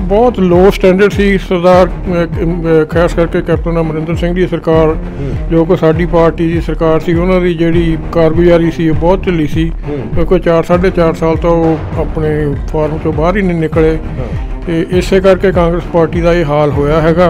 ਬਹੁਤ ਲੋ ਸਟੈਂਡਰਡ ਸੀ ਸਰਦਾਰ ਖਾਸ ਕਰਕੇ ਕੈਪਟਨ ਅਮਰਿੰਦਰ ਸਿੰਘ ਦੀ ਸਰਕਾਰ, ਜੋ ਕਿ ਸਾਡੀ ਪਾਰਟੀ ਦੀ ਸਰਕਾਰ ਸੀ, ਉਹਨਾਂ ਦੀ ਜਿਹੜੀ ਕਾਰਗੁਜ਼ਾਰੀ ਸੀ ਉਹ ਬਹੁਤ ਢਿੱਲੀ ਸੀ, ਕਿਉਂਕਿ 4.5 ਸਾਲ ਤੋਂ ਉਹ ਆਪਣੇ ਫਾਰਮ ਤੋਂ ਬਾਹਰ ਹੀ ਨਹੀਂ ਨਿਕਲੇ, ਤੇ ਇਸੇ ਕਰਕੇ ਕਾਂਗਰਸ ਪਾਰਟੀ ਦਾ ਇਹ ਹਾਲ ਹੋਇਆ ਹੈਗਾ।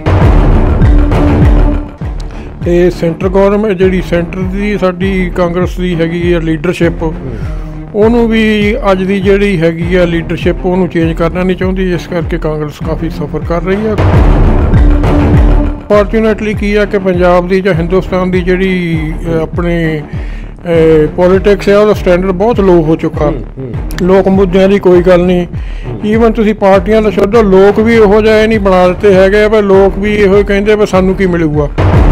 ਤੇ ਸੈਂਟਰ ਗੌਰਮੈਂਟ ਜਿਹੜੀ ਸੈਂਟਰ ਦੀ ਸਾਡੀ ਕਾਂਗਰਸ ਦੀ ਹੈਗੀ ਆ ਲੀਡਰਸ਼ਿਪ, ਉਹਨੂੰ ਵੀ ਅੱਜ ਦੀ ਜਿਹੜੀ ਹੈਗੀ ਆ ਲੀਡਰਸ਼ਿਪ ਉਹਨੂੰ ਚੇਂਜ ਕਰਨਾ ਨਹੀਂ ਚਾਹੁੰਦੀ, ਇਸ ਕਰਕੇ ਕਾਂਗਰਸ ਕਾਫੀ ਸਫਰ ਕਰ ਰਹੀ ਆ। ਫੋਰਚੂਨੇਟਲੀ ਕੀ ਆ ਕਿ ਪੰਜਾਬ ਦੀ ਜਾਂ ਹਿੰਦੁਸਤਾਨ ਦੀ ਜਿਹੜੀ ਆਪਣੀ ਪੋਲੀਟਿਕਸ ਹੈ ਉਹਦਾ ਸਟੈਂਡਰਡ ਬਹੁਤ ਲੋ ਹੋ ਚੁੱਕਾ। ਲੋਕ ਮੁੱਦਿਆਂ ਦੀ ਕੋਈ ਗੱਲ ਨਹੀਂ, ਈਵਨ ਤੁਸੀਂ ਪਾਰਟੀਆਂ ਦਾ ਛੱਡੋ, ਲੋਕ ਵੀ ਇਹੋ ਜਿਹਾ ਇਹ ਨਹੀਂ ਬਣਾ ਦਿੱਤੇ ਹੈਗੇ ਪਰ ਲੋਕ ਵੀ ਇਹੋ ਕਹਿੰਦੇ ਵੀ ਸਾਨੂੰ ਕੀ ਮਿਲੂਗਾ।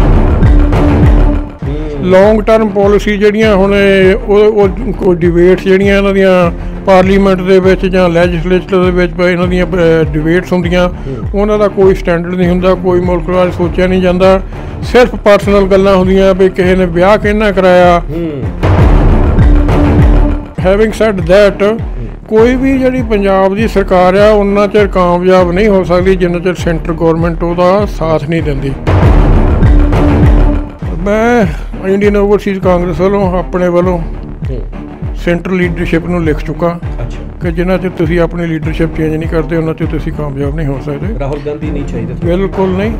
ਲੌਂਗ ਟਰਮ ਪੋਲਿਸੀ ਜਿਹੜੀਆਂ ਹੁਣ ਉਹ ਡਿਬੇਟਸ ਜਿਹੜੀਆਂ ਇਹਨਾਂ ਦੀਆਂ ਪਾਰਲੀਮੈਂਟ ਦੇ ਵਿੱਚ ਜਾਂ ਲੈਜਿਸਲੇਚਰ ਦੇ ਵਿੱਚ ਇਹਨਾਂ ਦੀਆਂ ਡਿਬੇਟਸ ਹੁੰਦੀਆਂ, ਉਹਨਾਂ ਦਾ ਕੋਈ ਸਟੈਂਡਰਡ ਨਹੀਂ ਹੁੰਦਾ, ਕੋਈ ਮੁਲਕ ਬਾਰੇ ਸੋਚਿਆ ਨਹੀਂ ਜਾਂਦਾ, ਸਿਰਫ ਪਰਸਨਲ ਗੱਲਾਂ ਹੁੰਦੀਆਂ ਵੀ ਕਿਸੇ ਨੇ ਵਿਆਹ ਕਿਹਨਾਂ ਕਰਾਇਆ। ਹੈਵਿੰਗ ਸੈਡ ਦੈਟ, ਕੋਈ ਵੀ ਜਿਹੜੀ ਪੰਜਾਬ ਦੀ ਸਰਕਾਰ ਆ ਉਨਾ ਚਿਰ ਕਾਮਯਾਬ ਨਹੀਂ ਹੋ ਸਕਦੀ ਜਿੰਨਾ ਚਿਰ ਸੈਂਟਰ ਗੌਰਮੈਂਟ ਉਹਦਾ ਸਾਥ ਨਹੀਂ ਦਿੰਦੀ। ਮੈਂ ਇੰਡੀਅਨ ਓਵਰਸੀਜ਼ ਕਾਂਗਰਸ ਵੱਲੋਂ ਆਪਣੇ ਵੱਲੋਂ ਸੈਂਟਰ ਲੀਡਰਸ਼ਿਪ ਨੂੰ ਲਿਖ ਚੁੱਕਾ ਕਿ ਜਿੰਨਾ ਚਿਰ ਤੁਸੀਂ ਆਪਣੀ ਲੀਡਰਸ਼ਿਪ ਚੇਂਜ ਨਹੀਂ ਕਰਦੇ ਉਹਨਾਂ ਚਿਰ ਤੁਸੀਂ ਕਾਮਯਾਬ ਨਹੀਂ ਹੋ ਸਕਦੇ। ਰਾਹੁਲ ਗਾਂਧੀ ਨਹੀਂ ਚਾਹੀਦਾ? ਬਿਲਕੁਲ ਨਹੀਂ।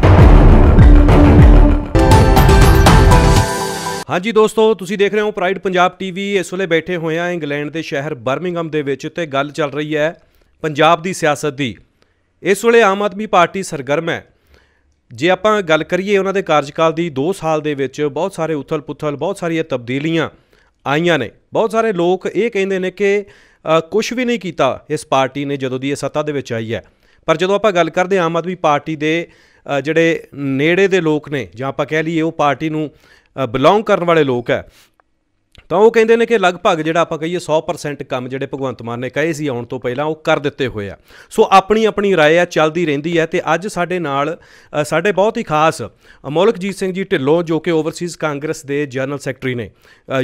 ਹਾਂਜੀ ਦੋਸਤੋ, ਤੁਸੀਂ ਦੇਖ ਰਹੇ ਹੋ ਪ੍ਰਾਈਡ ਪੰਜਾਬ ਟੀਵੀ। ਇਸ ਵੇਲੇ ਬੈਠੇ ਹੋਏ ਆ ਇੰਗਲੈਂਡ ਦੇ ਸ਼ਹਿਰ ਬਰਮਿੰਘਮ ਦੇ ਵਿੱਚ ਤੇ ਗੱਲ ਚੱਲ ਰਹੀ ਹੈ ਪੰਜਾਬ ਦੀ ਸਿਆਸਤ ਦੀ। ਇਸ ਵੇਲੇ ਆਮ ਆਦਮੀ ਪਾਰਟੀ ਸਰਗਰਮ ਹੈ। ਜੇ ਆਪਾਂ ਗੱਲ ਕਰੀਏ ਉਹਨਾਂ ਦੇ ਕਾਰਜਕਾਲ ਦੀ, 2 ਸਾਲ ਦੇ ਵਿੱਚ ਬਹੁਤ ਸਾਰੇ ਉਥਲ ਪੁਥਲ, ਬਹੁਤ ਸਾਰੀਆਂ ਤਬਦੀਲੀਆਂ ਆਈਆਂ ਨੇ। ਬਹੁਤ ਸਾਰੇ ਲੋਕ ਇਹ ਕਹਿੰਦੇ ਨੇ ਕਿ ਕੁਛ ਵੀ ਨਹੀਂ ਕੀਤਾ ਇਸ ਪਾਰਟੀ ਨੇ ਜਦੋਂ ਦੀ ਇਹ ਸੱਤਾ ਦੇ ਵਿੱਚ ਆਈ ਹੈ। ਪਰ ਜਦੋਂ ਆਪਾਂ ਗੱਲ ਕਰਦੇ ਆਮ ਆਦਮੀ ਪਾਰਟੀ ਦੇ ਜਿਹੜੇ ਨੇੜੇ ਦੇ ਲੋਕ ਨੇ, ਜਾਂ ਆਪਾਂ ਕਹਿ ਲਈਏ ਉਹ ਪਾਰਟੀ ਨੂੰ ਬਿਲੋਂਗ ਕਰਨ ਵਾਲੇ ਲੋਕ ਹੈ, ਤਾਂ ਉਹ ਕਹਿੰਦੇ ਨੇ ਕਿ ਲਗਭਗ ਜਿਹੜਾ ਆਪਾਂ ਕਹੀਏ 100% ਕੰਮ ਜਿਹੜੇ ਭਗਵੰਤ ਮਾਨ ਨੇ ਕਹੇ ਸੀ ਆਉਣ ਤੋਂ ਪਹਿਲਾਂ ਉਹ ਕਰ ਦਿੱਤੇ ਹੋਏ ਆ। ਸੋ ਆਪਣੀ ਆਪਣੀ ਰਾਏ ਆ, ਚੱਲਦੀ ਰਹਿੰਦੀ ਹੈ। ਤੇ ਅੱਜ ਸਾਡੇ ਨਾਲ ਸਾਡੇ ਬਹੁਤ ਹੀ ਖਾਸ ਮੌਲਕਜੀਤ ਸਿੰਘ ਜੀ ਢਿੱਲੋਂ, ਜੋ ਕਿ ਓਵਰਸੀਜ਼ ਕਾਂਗਰਸ ਦੇ ਜਨਰਲ ਸੈਕਟਰੀ ਨੇ,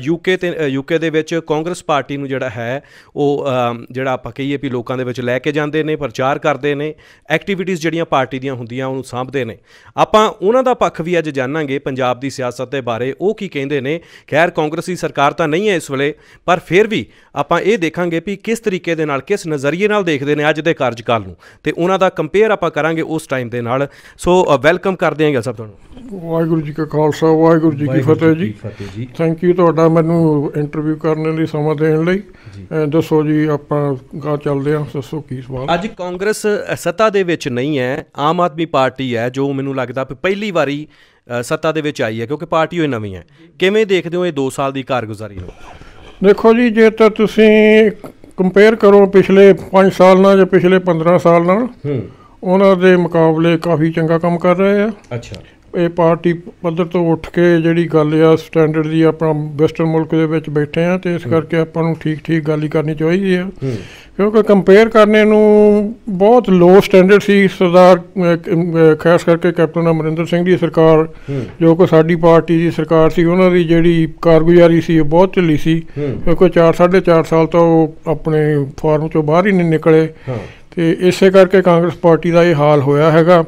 ਯੂਕੇ ਦੇ ਵਿੱਚ ਕਾਂਗਰਸ ਪਾਰਟੀ ਨੂੰ ਜਿਹੜਾ ਹੈ ਉਹ ਜਿਹੜਾ ਆਪਾਂ ਕਹੀਏ ਵੀ ਲੋਕਾਂ ਦੇ ਵਿੱਚ ਲੈ ਕੇ ਜਾਂਦੇ ਨੇ, ਪ੍ਰਚਾਰ ਕਰਦੇ ਨੇ, ਐਕਟੀਵਿਟੀਜ਼ ਜਿਹੜੀਆਂ ਪਾਰਟੀ ਦੀਆਂ ਹੁੰਦੀਆਂ ਉਹਨੂੰ ਸਾਂਭਦੇ ਨੇ। ਆਪਾਂ ਉਹਨਾਂ ਦਾ ਪੱਖ ਵੀ ਅੱਜ ਜਾਣਾਂਗੇ ਪੰਜਾਬ ਦੀ ਸਿਆਸਤ ਦੇ ਬਾਰੇ, ਉਹ ਕੀ ਕਹਿੰਦੇ ਨੇ। ਖੈਰ ਕਾਂਗਰਸੀ ਸਰਕਾਰ ਤਾਂ ਨਹੀਂ ਹੈ ਇਸ ਵੇਲੇ, ਪਰ ਫਿਰ ਵੀ ਆਪਾਂ ਇਹ ਦੇਖਾਂਗੇ ਵੀ ਕਿਸ ਤਰੀਕੇ ਦੇ ਨਾਲ, ਕਿਸ ਨਜ਼ਰੀਏ ਨਾਲ ਦੇਖਦੇ ਨੇ ਅੱਜ ਦੇ ਕਾਰਜਕਾਲ ਨੂੰ, ਤੇ ਉਹਨਾਂ ਦਾ ਕੰਪੇਅਰ ਆਪਾਂ ਕਰਾਂਗੇ ਉਸ ਟਾਈਮ ਦੇ ਨਾਲ। ਸੋ ਵੈਲਕਮ ਕਰਦੇ ਹਾਂ ਸਭ ਤੁਹਾਨੂੰ। ਵਾਹਿਗੁਰੂ ਜੀ ਕਾ ਖਾਲਸਾ, ਵਾਹਿਗੁਰੂ ਜੀ ਕੀ ਫਤਿਹ ਜੀ। ਥੈਂਕ ਯੂ ਤੁਹਾਡਾ ਮੈਨੂੰ ਇੰਟਰਵਿਊ ਕਰਨ ਲਈ ਸਮਾਂ ਦੇਣ ਲਈ। ਦੱਸੋ ਜੀ, ਆਪਾਂ ਗਾ ਚੱਲਦੇ ਹਾਂ, ਦੱਸੋ ਕੀ ਸਵਾਲ। ਅੱਜ ਕਾਂਗਰਸ ਸੱਤਾ ਦੇ ਵਿੱਚ ਨਹੀਂ ਹੈ, ਆਮ ਆਦਮੀ ਪਾਰਟੀ ਹੈ ਜੋ ਮੈਨੂੰ ਲੱਗਦਾ ਪਹਿਲੀ ਵਾਰੀ ਸੱਤਾ ਦੇ ਵਿੱਚ ਆਈ ਹੈ, ਕਿਉਂਕਿ ਪਾਰਟੀ ਉਹ ਨਵੀਂ ਹੈ। ਕਿਵੇਂ ਦੇਖਦੇ ਹੋ ਇਹ 2 ਸਾਲ ਦੀ ਕਾਰਗੁਜ਼ਾਰੀ ਨੂੰ? ਦੇਖੋ ਜੀ, ਜੇ ਤਾਂ ਤੁਸੀਂ ਕੰਪੇਅਰ ਕਰੋ ਪਿਛਲੇ 5 ਸਾਲ ਨਾਲ ਜਾਂ ਪਿਛਲੇ 15 ਸਾਲ ਨਾਲ, ਉਹਨਾਂ ਦੇ ਮੁਕਾਬਲੇ ਕਾਫੀ ਚੰਗਾ ਕੰਮ ਕਰ ਰਹੇ ਆ। ਅੱਛਾ। ਇਹ ਪਾਰਟੀ ਪੱਧਰ ਤੋਂ ਉੱਠ ਕੇ ਜਿਹੜੀ ਗੱਲ ਆ ਸਟੈਂਡਰਡ ਦੀ, ਆਪਣਾ ਵੈਸਟਰਨ ਮੁਲਕ ਦੇ ਵਿੱਚ ਬੈਠੇ ਆ, ਤੇ ਇਸ ਕਰਕੇ ਆਪਾਂ ਨੂੰ ਠੀਕ ਗੱਲ ਹੀ ਕਰਨੀ ਚਾਹੀਦੀ ਆ, ਕਿਉਂਕਿ ਕੰਪੇਅਰ ਕਰਨੇ ਨੂੰ ਬਹੁਤ ਲੋ ਸਟੈਂਡਰਡ ਸੀ ਸਰਦਾਰ ਖਾਸ ਕਰਕੇ ਕੈਪਟਨ ਅਮਰਿੰਦਰ ਸਿੰਘ ਦੀ ਸਰਕਾਰ, ਜੋ ਕਿ ਸਾਡੀ ਪਾਰਟੀ ਦੀ ਸਰਕਾਰ ਸੀ, ਉਹਨਾਂ ਦੀ ਜਿਹੜੀ ਕਾਰਗੁਜ਼ਾਰੀ ਸੀ ਉਹ ਬਹੁਤ ਢਿੱਲੀ ਸੀ, ਕਿਉਂਕਿ 4.5 ਸਾਲ ਤੋਂ ਉਹ ਆਪਣੇ ਫਾਰਮ ਤੋਂ ਬਾਹਰ ਹੀ ਨਹੀਂ ਨਿਕਲੇ, ਤੇ ਇਸੇ ਕਰਕੇ ਕਾਂਗਰਸ ਪਾਰਟੀ ਦਾ ਇਹ ਹਾਲ ਹੋਇਆ ਹੈਗਾ।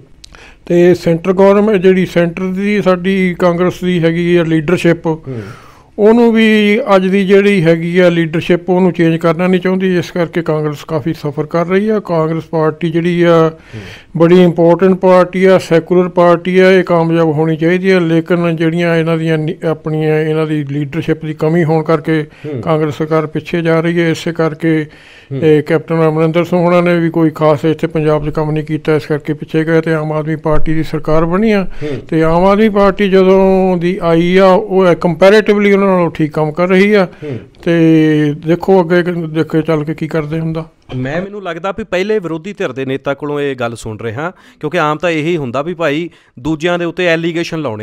ਤੇ ਸੈਂਟਰ ਗੌਰਮੈਂਟ ਜਿਹੜੀ ਸੈਂਟਰ ਦੀ ਸਾਡੀ ਕਾਂਗਰਸ ਦੀ ਹੈਗੀ ਆ ਲੀਡਰਸ਼ਿਪ, ਉਹਨੂੰ ਵੀ ਅੱਜ ਦੀ ਜਿਹੜੀ ਹੈਗੀ ਆ ਲੀਡਰਸ਼ਿਪ ਉਹਨੂੰ ਚੇਂਜ ਕਰਨਾ ਨਹੀਂ ਚਾਹੁੰਦੀ, ਇਸ ਕਰਕੇ ਕਾਂਗਰਸ ਕਾਫੀ ਸਫਰ ਕਰ ਰਹੀ ਆ। ਕਾਂਗਰਸ ਪਾਰਟੀ ਜਿਹੜੀ ਆ ਬੜੀ ਇੰਪੋਰਟੈਂਟ ਪਾਰਟੀ ਆ, ਸੈਕੂਲਰ ਪਾਰਟੀ ਆ, ਇਹ ਕਾਮਯਾਬ ਹੋਣੀ ਚਾਹੀਦੀ ਆ, ਲੇਕਿਨ ਜਿਹੜੀਆਂ ਇਹਨਾਂ ਦੀਆਂ ਆਪਣੀਆਂ ਇਹਨਾਂ ਦੀ ਲੀਡਰਸ਼ਿਪ ਦੀ ਕਮੀ ਹੋਣ ਕਰਕੇ ਕਾਂਗਰਸ ਸਰਕਾਰ ਪਿੱਛੇ ਜਾ ਰਹੀ ਹੈ। ਇਸੇ ਕਰਕੇ ਕੈਪਟਨ ਅਮਰਿੰਦਰ ਸਿੰਘ ਉਹਨਾਂ ਨੇ ਵੀ ਕੋਈ ਖਾਸ ਇੱਥੇ ਪੰਜਾਬ 'ਚ ਕੰਮ ਨਹੀਂ ਕੀਤਾ, ਇਸ ਕਰਕੇ ਪਿੱਛੇ ਗਏ, ਤੇ ਆਮ ਆਦਮੀ ਪਾਰਟੀ ਦੀ ਸਰਕਾਰ ਬਣੀ ਆ। ਤੇ ਆਮ ਆਦਮੀ ਪਾਰਟੀ ਜਦੋਂ ਦੀ ਆਈ ਆ ਉਹ ਕੰਪੈਰੇਟਿਵਲੀ ਉਹਨਾਂ ਨਾਲੋਂ ਠੀਕ ਕੰਮ ਕਰ ਰਹੀ ਆ, ਤੇ ਦੇਖੋ ਅੱਗੇ ਦੇਖੇ ਚੱਲ ਕੇ ਕੀ ਕਰਦੇ ਹੁੰਦਾ। ਮੈਨੂੰ ਲੱਗਦਾ ਵੀ ਪਹਿਲੇ ਵਿਰੋਧੀ ਧਿਰ ਦੇ ਨੇਤਾ ਕੋਲੋਂ ਇਹ ਗੱਲ ਸੁਣ ਰਹੇ ਹਾਂ, ਕਿਉਂਕਿ ਆਮ ਤਾਂ ਇਹੀ ਹੁੰਦਾ ਵੀ ਭਾਈ ਦੂਜਿਆਂ ਦੇ ਉੱਤੇ ਐਲੀਗੇਸ਼ਨ ਲਾਉਣੇ ਨੇ,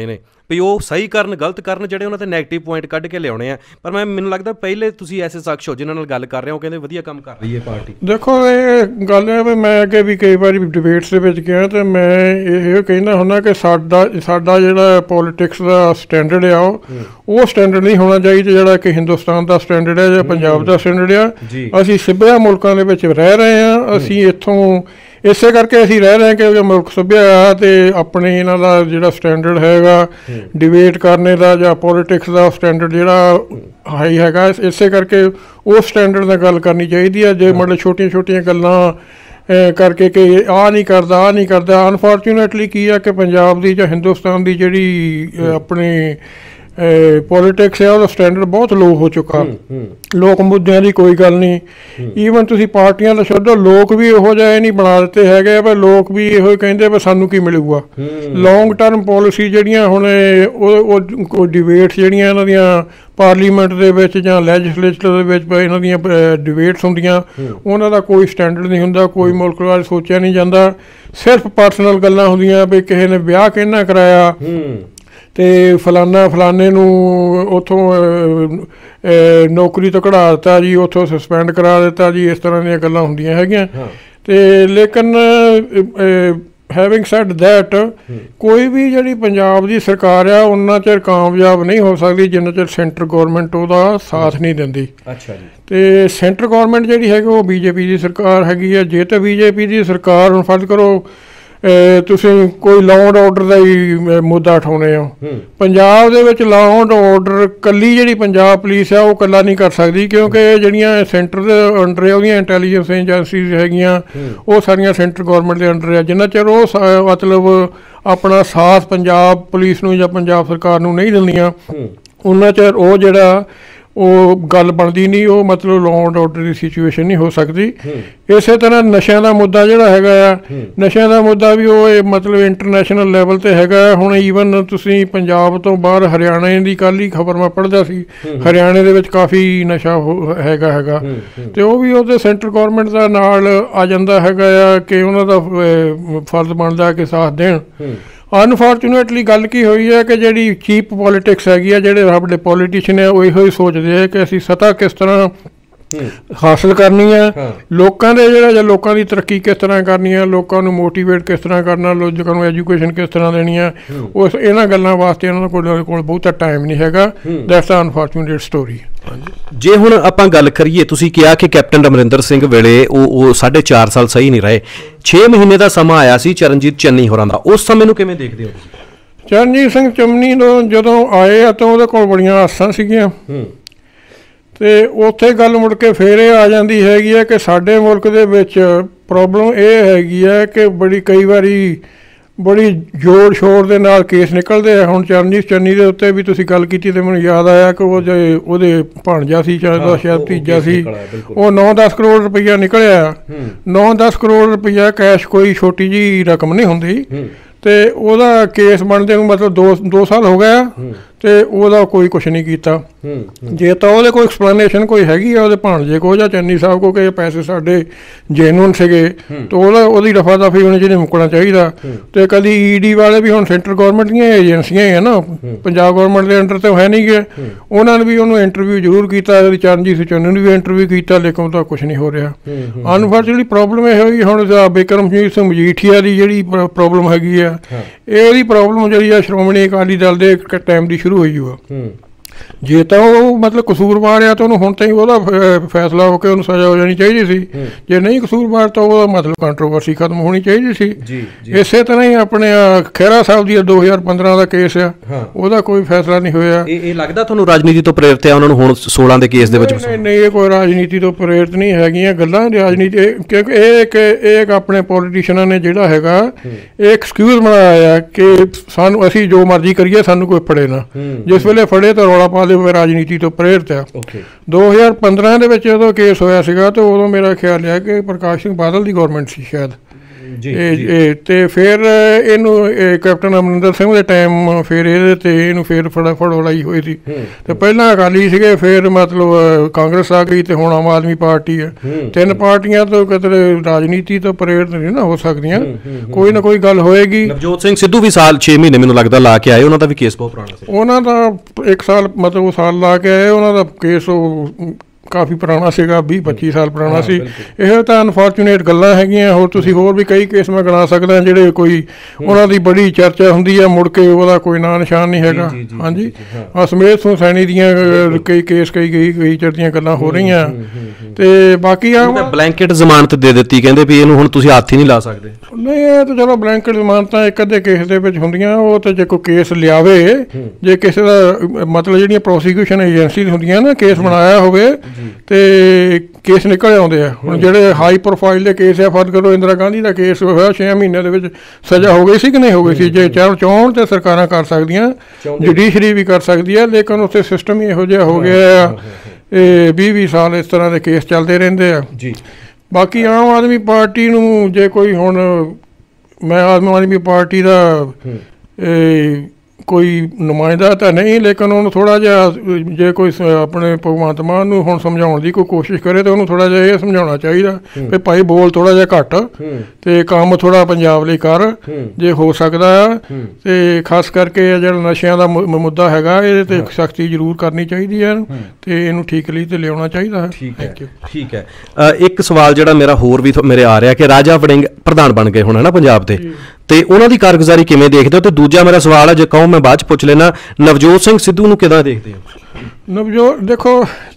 ਵੀ ਉਹ ਸਹੀ ਕਰਨ ਗਲਤ ਕਰਨ, ਜਿਹੜੇ ਉਹਨਾਂ 'ਤੇ ਨੈਗੇਟਿਵ ਪੁਆਇੰਟ ਕੱਢ ਕੇ ਲਿਆਉਣੇ ਆ। ਪਰ ਮੈਨੂੰ ਲੱਗਦਾ ਪਹਿਲੇ ਤੁਸੀਂ ਐਸੇ ਸ਼ਖਸ ਹੋ ਜਿਨ੍ਹਾਂ ਨਾਲ ਗੱਲ ਕਰ ਰਹੇ ਹੋ, ਕਹਿੰਦੇ ਵਧੀਆ ਕੰਮ ਕਰ ਰਹੀ ਹੈ ਪਾਰਟੀ। ਦੇਖੋ ਇਹ ਗੱਲ ਹੈ ਵੀ ਮੈਂ ਅੱਗੇ ਵੀ ਕਈ ਵਾਰੀ ਡਿਬੇਟਸ ਦੇ ਵਿੱਚ ਗਿਆ ਅਤੇ ਮੈਂ ਇਹ ਕਹਿੰਦਾ ਹੁੰਦਾ ਕਿ ਸਾਡਾ ਜਿਹੜਾ ਪੋਲੀਟਿਕਸ ਦਾ ਸਟੈਂਡਰਡ ਆ ਉਹ ਸਟੈਂਡਰਡ ਨਹੀਂ ਹੋਣਾ ਚਾਹੀਦਾ ਜਿਹੜਾ ਕਿ ਹਿੰਦੁਸਤਾਨ ਦਾ ਸਟੈਂਡਰਡ ਹੈ ਜਾਂ ਪੰਜਾਬ ਦਾ ਸਟੈਂਡਰਡ ਆ। ਅਸੀਂ ਸੱਭਿਆ ਮੁਲਕਾਂ ਦੇ ਵਿੱਚ ਰਹਿ ਰਹੇ ਹਾਂ, ਅਸੀਂ ਇੱਥੋਂ ਇਸੇ ਕਰਕੇ ਅਸੀਂ ਰਹਿ ਰਹੇ ਹਾਂ ਕਿ ਮੁਲਕ ਸੱਭਿਆ ਆ ਅਤੇ ਆਪਣੇ ਇਹਨਾਂ ਦਾ ਜਿਹੜਾ ਸਟੈਂਡਰਡ ਹੈਗਾ ਡਿਬੇਟ ਕਰਨੇ ਦਾ ਜਾਂ ਪੋਲੀਟਿਕਸ ਦਾ ਸਟੈਂਡਰਡ ਜਿਹੜਾ ਹਾਈ ਹੈਗਾ, ਇਸੇ ਕਰਕੇ ਉਸ ਸਟੈਂਡਰਡ ਨਾਲ ਗੱਲ ਕਰਨੀ ਚਾਹੀਦੀ ਹੈ। ਜੇ ਮਤਲਬ ਛੋਟੀਆਂ ਛੋਟੀਆਂ ਗੱਲਾਂ ਕਰਕੇ ਕਿ ਆਹ ਨਹੀਂ ਕਰਦਾ ਅਨਫੋਰਚੂਨੇਟਲੀ ਕੀ ਆ ਕਿ ਪੰਜਾਬ ਦੀ ਜਾਂ ਹਿੰਦੁਸਤਾਨ ਦੀ ਜਿਹੜੀ ਆਪਣੀ ਪੋਲੀਟਿਕਸ ਹੈ ਉਹਦਾ ਸਟੈਂਡਰਡ ਬਹੁਤ ਲੋ ਹੋ ਚੁੱਕਾ। ਲੋਕ ਮੁੱਦਿਆਂ ਦੀ ਕੋਈ ਗੱਲ ਨਹੀਂ, ਈਵਨ ਤੁਸੀਂ ਪਾਰਟੀਆਂ ਦਾ ਛੱਡੋ, ਲੋਕ ਵੀ ਇਹੋ ਜਿਹੇ ਨਹੀਂ ਬਣਾ ਦਿੱਤੇ ਹੈਗੇ ਪਰ ਲੋਕ ਵੀ ਇਹੋ ਕਹਿੰਦੇ ਵੀ ਸਾਨੂੰ ਕੀ ਮਿਲੂਗਾ। ਲੌਂਗ ਟਰਮ ਪੋਲਿਸੀ ਜਿਹੜੀਆਂ ਹੁਣ ਉਹ ਡਿਬੇਟਸ ਜਿਹੜੀਆਂ ਇਹਨਾਂ ਦੀਆਂ ਪਾਰਲੀਮੈਂਟ ਦੇ ਵਿੱਚ ਜਾਂ ਲੈਜਿਸਲੇਚਰ ਦੇ ਵਿੱਚ ਇਹਨਾਂ ਦੀਆਂ ਡਿਬੇਟਸ ਹੁੰਦੀਆਂ, ਉਹਨਾਂ ਦਾ ਕੋਈ ਸਟੈਂਡਰਡ ਨਹੀਂ ਹੁੰਦਾ, ਕੋਈ ਮੁਲਕ ਬਾਰੇ ਸੋਚਿਆ ਨਹੀਂ ਜਾਂਦਾ, ਸਿਰਫ ਪਰਸਨਲ ਗੱਲਾਂ ਹੁੰਦੀਆਂ ਵੀ ਕਿਸੇ ਨੇ ਵਿਆਹ ਕਿਹਨਾਂ ਕਰਾਇਆ ਅਤੇ ਫਲਾਨੇ ਨੂੰ ਉੱਥੋਂ ਨੌਕਰੀ ਤੋਂ ਕਢਾ ਦਿੱਤਾ ਜੀ, ਉੱਥੋਂ ਸਸਪੈਂਡ ਕਰਾ ਦਿੱਤਾ ਜੀ, ਇਸ ਤਰ੍ਹਾਂ ਦੀਆਂ ਗੱਲਾਂ ਹੁੰਦੀਆਂ ਹੈਗੀਆਂ। ਅਤੇ ਲੇਕਿਨ ਹੈਵਿੰਗ ਸੈਡ ਦੈਟ ਕੋਈ ਵੀ ਜਿਹੜੀ ਪੰਜਾਬ ਦੀ ਸਰਕਾਰ ਆ ਉਹਨਾਂ ਚਿਰ ਕਾਮਯਾਬ ਨਹੀਂ ਹੋ ਸਕਦੀ ਜਿੰਨਾ ਚਿਰ ਸੈਂਟਰ ਗੌਰਮੈਂਟ ਉਹਦਾ ਸਾਥ ਨਹੀਂ ਦਿੰਦੀ। ਅੱਛਾ ਜੀ। ਅਤੇ ਸੈਂਟਰ ਗੌਰਮੈਂਟ ਜਿਹੜੀ ਹੈਗੀ ਉਹ BJP ਦੀ ਸਰਕਾਰ ਹੈਗੀ ਹੈ। ਜੇ ਤਾਂ BJP ਦੀ ਸਰਕਾਰ ਹੁਣ ਫਰਜ਼ ਕਰੋ ਤੁਸੀਂ ਕੋਈ ਲਾਅ ਐਂਡ ਆਰਡਰ ਦਾ ਹੀ ਮੁੱਦਾ ਉਠਾਉਂਦੇ ਹੋ, ਪੰਜਾਬ ਦੇ ਵਿੱਚ ਲਾਅ ਐਂਡ ਆਰਡਰ ਇਕੱਲੀ ਜਿਹੜੀ ਪੰਜਾਬ ਪੁਲਿਸ ਆ ਉਹ ਇਕੱਲਾ ਨਹੀਂ ਕਰ ਸਕਦੀ, ਕਿਉਂਕਿ ਜਿਹੜੀਆਂ ਸੈਂਟਰ ਦੇ ਅੰਡਰ ਹੈ ਉਹਦੀਆਂ ਇੰਟੈਲੀਜੈਂਸ ਏਜੰਸੀਜ਼ ਹੈਗੀਆਂ ਉਹ ਸਾਰੀਆਂ ਸੈਂਟਰ ਗੌਰਮੈਂਟ ਦੇ ਅੰਡਰ ਆ। ਜਿੰਨਾ ਚਿਰ ਉਹ ਮਤਲਬ ਆਪਣਾ ਸਾਥ ਪੰਜਾਬ ਪੁਲਿਸ ਨੂੰ ਜਾਂ ਪੰਜਾਬ ਸਰਕਾਰ ਨੂੰ ਨਹੀਂ ਦਿੰਦੀਆਂ ਉਹਨਾਂ ਚਿਰ ਉਹ ਜਿਹੜਾ ਉਹ ਗੱਲ ਬਣਦੀ ਨਹੀਂ, ਉਹ ਮਤਲਬ ਲਾਅ ਐਂਡ ਆਰਡਰ ਦੀ ਸਿਚੁਏਸ਼ਨ ਨਹੀਂ ਹੋ ਸਕਦੀ। ਇਸੇ ਤਰ੍ਹਾਂ ਨਸ਼ਿਆਂ ਦਾ ਮੁੱਦਾ ਜਿਹੜਾ ਹੈਗਾ ਆ, ਨਸ਼ਿਆਂ ਦਾ ਮੁੱਦਾ ਵੀ ਉਹ ਮਤਲਬ ਇੰਟਰਨੈਸ਼ਨਲ ਲੈਵਲ 'ਤੇ ਹੈਗਾ। ਹੁਣ ਈਵਨ ਤੁਸੀਂ ਪੰਜਾਬ ਤੋਂ ਬਾਹਰ ਹਰਿਆਣੇ ਦੀ ਕੱਲ੍ਹ ਹੀ ਖਬਰ ਮੈਂ ਪੜ੍ਹਦਾ ਸੀ, ਹਰਿਆਣੇ ਦੇ ਵਿੱਚ ਕਾਫੀ ਨਸ਼ਾ ਹੈਗਾ ਅਤੇ ਉਹ ਵੀ ਉਹਦੇ ਸੈਂਟਰ ਗੌਰਮੈਂਟ ਦਾ ਨਾਲ ਆ ਜਾਂਦਾ ਹੈਗਾ ਆ ਕਿ ਉਹਨਾਂ ਦਾ ਫਰਜ਼ ਬਣਦਾ ਕਿ ਸਾਥ ਦੇਣ। ਅਨਫੋਰਚੂਨੇਟਲੀ ਗੱਲ ਕੀ ਹੋਈ ਹੈ ਕਿ ਜਿਹੜੀ ਚੀਪ ਪੋਲੀਟਿਕਸ ਹੈਗੀ ਆ, ਜਿਹੜੇ ਸਾਡੇ ਪੋਲੀਟੀਸ਼ੀਅਨ ਹੈ ਉਹ ਇਹੋ ਹੀ ਸੋਚਦੇ ਆ ਕਿ ਅਸੀਂ ਸੱਤਾ ਕਿਸ ਤਰ੍ਹਾਂ ਹਾਸਲ ਕਰਨੀ ਹੈ, ਲੋਕਾਂ ਦੇ ਜਾਂ ਲੋਕਾਂ ਦੀ ਤਰੱਕੀ ਕਿਸ ਤਰ੍ਹਾਂ ਕਰਨੀ ਹੈ, ਲੋਕਾਂ ਨੂੰ ਮੋਟੀਵੇਟ ਕਿਸ ਤਰ੍ਹਾਂ ਕਰਨਾ, ਲੋਕਾਂ ਨੂੰ ਐਜੂਕੇਸ਼ਨ ਕਿਸ ਤਰ੍ਹਾਂ ਦੇਣੀ ਹੈ, ਉਸ ਇਹਨਾਂ ਗੱਲਾਂ ਵਾਸਤੇ ਇਹਨਾਂ ਕੋਲ ਬਹੁਤਾ ਟਾਈਮ ਨਹੀਂ ਹੈਗਾ। That's a unfortunate story. ਜੇ ਹੁਣ ਆਪਾਂ ਗੱਲ ਕਰੀਏ, ਤੁਸੀਂ ਕਿਹਾ ਕਿ ਕੈਪਟਨ ਅਮਰਿੰਦਰ ਸਿੰਘ ਵੇਲੇ ਉਹ 4.5 ਸਾਲ ਸਹੀ ਨਹੀਂ ਰਹੇ, 6 ਮਹੀਨੇ ਦਾ ਸਮਾਂ ਆਇਆ ਸੀ ਚਰਨਜੀਤ ਚੰਨੀ ਹੋਰਾਂ ਦਾ, ਉਸ ਸਮੇਂ ਨੂੰ ਕਿਵੇਂ ਦੇਖਦੇ ਹੋ? ਚਰਨਜੀਤ ਸਿੰਘ ਚੰਨੀ ਤੋਂ ਜਦੋਂ ਆਏ ਆ ਤਾਂ ਉਹਦੇ ਕੋਲ ਬੜੀਆਂ ਆਸਾਂ ਸੀਗੀਆਂ ਅਤੇ ਉੱਥੇ ਗੱਲ ਮੁੜ ਕੇ ਫਿਰ ਇਹ ਆ ਜਾਂਦੀ ਹੈਗੀ ਹੈ ਕਿ ਸਾਡੇ ਮੁਲਕ ਦੇ ਵਿੱਚ ਪ੍ਰੋਬਲਮ ਇਹ ਹੈਗੀ ਹੈ ਕਿ ਕਈ ਵਾਰੀ ਬੜੀ ਜ਼ੋਰ ਸ਼ੋਰ ਦੇ ਨਾਲ ਕੇਸ ਨਿਕਲਦੇ ਆ। ਹੁਣ ਚਰਨਜੀਤ ਚੰਨੀ ਦੇ ਉੱਤੇ ਵੀ ਤੁਸੀਂ ਗੱਲ ਕੀਤੀ ਅਤੇ ਮੈਨੂੰ ਯਾਦ ਆਇਆ ਕਿ ਉਹਦੇ ਭਾਣਜਾ ਸੀ ਸ਼ਾਇਦ ਭਤੀਜਾ ਸੀ, ਉਹ 9-10 ਕਰੋੜ ਰੁਪਈਆ ਨਿਕਲਿਆ। 9-10 ਕਰੋੜ ਰੁਪਈਆ ਕੈਸ਼ ਕੋਈ ਛੋਟੀ ਜਿਹੀ ਰਕਮ ਨਹੀਂ ਹੁੰਦੀ ਅਤੇ ਉਹਦਾ ਕੇਸ ਬਣਦੇ ਨੂੰ ਮਤਲਬ 2 ਸਾਲ ਹੋ ਗਿਆ ਅਤੇ ਉਹਦਾ ਕੋਈ ਕੁਛ ਨਹੀਂ ਕੀਤਾ। ਜੇ ਤਾਂ ਉਹਦੇ ਕੋਈ ਐਕਸਪਲੇਨੇਸ਼ਨ ਕੋਈ ਹੈਗੀ ਆ ਉਹਦੇ ਭਾਣਜੇ ਕੋਲ ਜਾਂ ਚੰਨੀ ਸਾਹਿਬ ਕੋਲ ਕਿ ਇਹ ਪੈਸੇ ਸਾਡੇ ਜੈਨੂਅਨ ਸੀਗੇ ਤਾਂ ਉਹਦੀ ਰਫਾ ਦਫੀ ਹੋਣੀ ਜਿਹਨੇ ਮੁੱਕਣਾ ਚਾਹੀਦਾ। ਅਤੇ ਕਦੀ ED ਵਾਲੇ ਵੀ ਹੁਣ ਸੈਂਟਰ ਗੌਰਮੈਂਟ ਦੀਆਂ ਏਜੰਸੀਆਂ ਹੀ ਆ ਨਾ, ਪੰਜਾਬ ਗੌਰਮੈਂਟ ਦੇ ਅੰਡਰ ਤਾਂ ਹੈ ਨਹੀਂ ਗੇ, ਉਹਨਾਂ ਨੇ ਵੀ ਉਹਨੂੰ ਇੰਟਰਵਿਊ ਜ਼ਰੂਰ ਕੀਤਾ, ਚਰਨਜੀਤ ਚੰਨੀ ਨੂੰ ਵੀ ਇੰਟਰਵਿਊ ਕੀਤਾ, ਲੇਕਿਨ ਉਹਦਾ ਕੁਛ ਨਹੀਂ ਹੋ ਰਿਹਾ। ਅਨਫੋਰਚੂਨੇਟਲੀ ਪ੍ਰੋਬਲਮ ਇਹ ਹੋਈ ਹੁਣ ਬਿਕਰਮਜੀਤ ਸਿੰਘ ਮਜੀਠੀਆ ਦੀ ਜਿਹੜੀ ਪ੍ਰੋਬਲਮ ਹੈਗੀ ਆ, ਇਹਦੀ ਪ੍ਰੋਬਲਮ ਜਿਹੜੀ ਆ ਸ਼੍ਰੋਮਣੀ ਅਕਾਲੀ ਦਲ ਦੇ ਇੱਕ ਟਾਈਮ ਦੀ ਸ਼ੁਰੂ ਹੋਈ ਹੋਆ। ਜੇ ਤਾਂ ਉਹ ਮਤਲਬ ਕਸੂਰਵਾਰ ਆ ਤਾਂ ਉਹਨੂੰ ਹੁਣ ਤਾਈਂ ਉਹਦਾ ਫੈਸਲਾ ਹੋ ਕੇ ਉਹਨੂੰ ਸਜ਼ਾ ਹੋ ਜਾਣੀ ਚਾਹੀਦੀ ਸੀ, ਜੇ ਨਹੀਂ ਕਸੂਰਵਾਰ ਤਾਂ ਉਹਦਾ ਮਤਲਬ ਕੰਟਰੋਵਰਸੀ ਖਤਮ ਹੋਣੀ ਚਾਹੀਦੀ ਸੀ। ਇਸੇ ਤਰ੍ਹਾਂ ਹੀ ਆਪਣੇ ਖਹਿਰਾ ਸਾਹਿਬ ਦੀ 2015 ਦਾ ਕੇਸ ਆ, ਉਹਦਾ ਕੋਈ ਫੈਸਲਾ ਨਹੀਂ ਹੋਇਆ। ਇਹ ਲੱਗਦਾ ਤੁਹਾਨੂੰ ਰਾਜਨੀਤੀ ਤੋਂ ਪ੍ਰੇਰਿਤ ਆ ਉਹਨਾਂ ਨੂੰ ਹੁਣ 16 ਦੇ ਕੇਸ ਦੇ ਵਿੱਚ? ਨਹੀਂ, ਇਹ ਕੋਈ ਰਾਜਨੀਤੀ ਤੋਂ ਪ੍ਰੇਰਿਤ ਨਹੀਂ ਹੈਗੀਆਂ ਗੱਲਾਂ, ਰਾਜਨੀਤੀ ਕਿਉਂਕਿ ਇਹ ਆਪਣੇ ਪੋਲੀਟੀਸ਼ੀਅਨਾਂ ਨੇ ਜਿਹੜਾ ਹੈਗਾ ਇਹ ਐਕਸਕਿਊਜ਼ ਬਣਾਇਆ ਕਿ ਸਾਨੂੰ ਅਸੀਂ ਜੋ ਮਰਜ਼ੀ ਕਰੀਏ ਸਾਨੂੰ ਕੋਈ ਫੜੇ ਨਾ, ਜਿਸ ਵੇਲੇ ਫੜੇ ਤਾਂ ਰੌਲਾ ਪਾ ਦੇ ਰਾਜਨੀਤੀ ਤੋਂ ਪ੍ਰੇਰਿਤ ਆ। 2015 ਦੇ ਵਿੱਚ ਜਦੋਂ ਕੇਸ ਹੋਇਆ ਸੀਗਾ ਤਾਂ ਉਦੋਂ ਮੇਰਾ ਖਿਆਲ ਹੈ ਕਿ ਪ੍ਰਕਾਸ਼ ਸਿੰਘ ਬਾਦਲ ਦੀ ਗੌਰਮੈਂਟ ਸੀ ਸ਼ਾਇਦ, ਤੇ ਫਿਰ ਇਹਨੂੰ ਕੈਪਟਨ ਅਮਰਿੰਦਰ ਸਿੰਘ ਦੇ ਟਾਈਮ ਫਿਰ ਇਹਦੇ ਤੇ ਇਹਨੂੰ ਫਿਰ ਫਟਾਫਟ ਲੜਾਈ ਹੋਈ ਸੀ। ਤੇ ਪਹਿਲਾਂ ਅਕਾਲੀ ਸੀਗੇ, ਫਿਰ ਮਤਲਬ ਕਾਂਗਰਸ ਆ ਗਈ, ਤੇ ਹੁਣ ਆਮ ਆਦਮੀ ਪਾਰਟੀ ਹੈ। ਤਿੰਨ ਪਾਰਟੀਆਂ ਤੋਂ ਕਿਤੇ ਰਾਜਨੀਤੀ ਤੋਂ ਪ੍ਰੇਰਿਤ ਨਹੀਂ ਨਾ ਹੋ ਸਕਦੀਆਂ, ਕੋਈ ਨਾ ਕੋਈ ਗੱਲ ਹੋਏਗੀ। ਨਵਜੋਤ ਸਿੰਘ ਸਿੱਧੂ ਵੀ ਸਾਲ 6 ਮਹੀਨੇ ਮੈਨੂੰ ਲੱਗਦਾ ਲਾ ਕੇ ਆਏ, ਉਹਨਾਂ ਦਾ ਵੀ ਕੇਸ ਬਹੁਤ ਪੁਰਾਣਾ ਸੀ। ਉਹਨਾਂ ਦਾ 1 ਸਾਲ ਮਤਲਬ ਸਾਲ ਲਾ ਕੇ ਆਏ, ਉਹਨਾਂ ਦਾ ਕੇਸ ਉਹ ਕਾਫੀ ਪੁਰਾਣਾ ਸੀਗਾ, 20-25 ਸਾਲ ਪੁਰਾਣਾ ਸੀ। ਇਹ ਤਾਂ ਅਨਫੋਰਚੂਨੇਟ ਗੱਲਾਂ ਹੈਗੀਆਂ। ਹੋਰ ਤੁਸੀਂ ਹੋਰ ਵੀ ਕਈ ਕੇਸ ਮੈਂ ਗਿਣਾ ਸਕਦਾ ਜਿਹੜੇ ਕੋਈ ਉਹਨਾਂ ਦੀ ਬੜੀ ਚਰਚਾ ਹੁੰਦੀ ਹੈ, ਮੁੜ ਕੇ ਉਹਦਾ ਕੋਈ ਨਾਂ ਨਿਸ਼ਾਨ ਨਹੀਂ ਹੈਗਾ। ਹਾਂਜੀ, ਸਮੇਤ ਸਿੰਘ ਸੈਣੀ ਦੀਆਂ ਕਈ ਕੇਸ ਕਈ ਚਰਚੀਆਂ ਗੱਲਾਂ ਹੋ ਰਹੀਆਂ। ਤੇ ਬਾਕੀ ਆ ਬਲੈਂਕਟ ਜ਼ਮਾਨਤ ਦੇ ਦਿੱਤੀ, ਕਹਿੰਦੇ ਵੀ ਇਹਨੂੰ ਹੁਣ ਤੁਸੀਂ ਹੱਥ ਹੀ ਨਹੀਂ ਲਾ ਸਕਦੇ। ਨਹੀਂ, ਇਹ ਤਾਂ ਚਲੋ ਬਲੈਂਕਟ ਜ਼ਮਾਨਤਾਂ ਇੱਕ ਅੱਧੇ ਕੇਸ ਦੇ ਵਿੱਚ ਹੁੰਦੀਆਂ, ਉਹ ਤਾਂ ਜੇ ਕੋਈ ਕੇਸ ਲਿਆਵੇ, ਜੇ ਕਿਸੇ ਦਾ ਮਤਲਬ ਜਿਹੜੀਆਂ ਪ੍ਰੋਸੀਕਿਊਸ਼ਨ ਏਜੰਸੀ ਹੁੰਦੀਆਂ ਨਾ, ਕੇਸ ਬਣਾਇਆ ਹੋਵੇ ਤੇ ਕੇਸ ਨਿਕਲ ਆਉਂਦੇ ਆ। ਹੁਣ ਜਿਹੜੇ ਹਾਈ ਪ੍ਰੋਫਾਈਲ ਦੇ ਕੇਸ ਆ, ਫਰਜ਼ ਕਰੋ ਇੰਦਰਾ ਗਾਂਧੀ ਦਾ ਕੇਸ ਹੋਇਆ 6 ਮਹੀਨਿਆਂ ਦੇ ਵਿੱਚ ਸਜ਼ਾ ਹੋ ਗਈ ਸੀ ਕਿ ਨਹੀਂ ਹੋ ਗਈ ਸੀ। ਜੇ ਚਾਹੁਣ ਤੇ ਸਰਕਾਰਾਂ ਕਰ ਸਕਦੀਆਂ, ਜੁਡੀਸ਼ਰੀ ਵੀ ਕਰ ਸਕਦੀ ਹੈ, ਲੇਕਿਨ ਉੱਥੇ ਸਿਸਟਮ ਹੀ ਇਹੋ ਜਿਹਾ ਹੋ ਗਿਆ ਆ। ਇਹ 20-20 ਸਾਲ ਇਸ ਤਰ੍ਹਾਂ ਦੇ ਕੇਸ ਚੱਲਦੇ ਰਹਿੰਦੇ ਆ ਜੀ। ਬਾਕੀ ਆਮ ਆਦਮੀ ਪਾਰਟੀ ਨੂੰ ਜੇ ਕੋਈ ਹੁਣ ਮੈਂ ਆਮ ਆਦਮੀ ਪਾਰਟੀ ਦਾ ਕੋਈ ਨੁਮਾਇੰਦਾ ਤਾਂ ਨਹੀਂ, ਲੇਕਿਨ ਉਹਨੂੰ ਥੋੜ੍ਹਾ ਜਿਹਾ ਜੇ ਕੋਈ ਆਪਣੇ ਭਗਵੰਤ ਮਾਨ ਨੂੰ ਹੁਣ ਸਮਝਾਉਣ ਦੀ ਕੋਈ ਕੋਸ਼ਿਸ਼ ਕਰੇ ਤਾਂ ਉਹਨੂੰ ਥੋੜ੍ਹਾ ਜਿਹਾ ਇਹ ਸਮਝਾਉਣਾ ਚਾਹੀਦਾ ਵੀ ਭਾਈ ਬੋਲ ਥੋੜ੍ਹਾ ਜਿਹਾ ਘੱਟ ਤੇ ਕੰਮ ਥੋੜ੍ਹਾ ਪੰਜਾਬ ਲਈ ਕਰ ਜੇ ਹੋ ਸਕਦਾ ਆ। ਤੇ ਖਾਸ ਕਰਕੇ ਜਿਹੜਾ ਨਸ਼ਿਆਂ ਦਾ ਮੁੱਦਾ ਹੈਗਾ, ਇਹਦੇ ਤੇ ਸਖਤੀ ਜ਼ਰੂਰ ਕਰਨੀ ਚਾਹੀਦੀ ਹੈ ਤੇ ਇਹਨੂੰ ਠੀਕ ਲਈ ਤੇ ਲਿਆਉਣਾ ਚਾਹੀਦਾ ਹੈ। ਠੀਕ ਹੈ। ਇੱਕ ਸਵਾਲ ਜਿਹੜਾ ਮੇਰਾ ਹੋਰ ਵੀ ਮੇਰੇ ਆ ਰਿਹਾ ਕਿ ਰਾਜਾ ਵੜਿੰਗ ਪ੍ਰਧਾਨ ਬਣ ਗਏ ਹੁਣ ਹੈ ਨਾ ਪੰਜਾਬ ਦੇ, ਤੇ ਉਹਨਾਂ ਦੀ ਕਾਰਗੁਜ਼ਾਰੀ ਕਿਵੇਂ ਦੇਖਦੇ ਹੋ? ਤੇ ਦੂਜਾ ਮੇਰਾ ਸਵਾਲ ਹੈ, ਜੇ ਕਹੋ ਮੈਂ ਬਾਅਦ ਚ ਪੁੱਛ ਲੈਣਾ, ਨਵਜੋਤ ਸਿੰਘ ਸਿੱਧੂ ਨੂੰ ਕਿੱਦਾਂ ਦੇਖਦੇ ਹੋ? ਨਵਜੋਤ ਦੇਖੋ,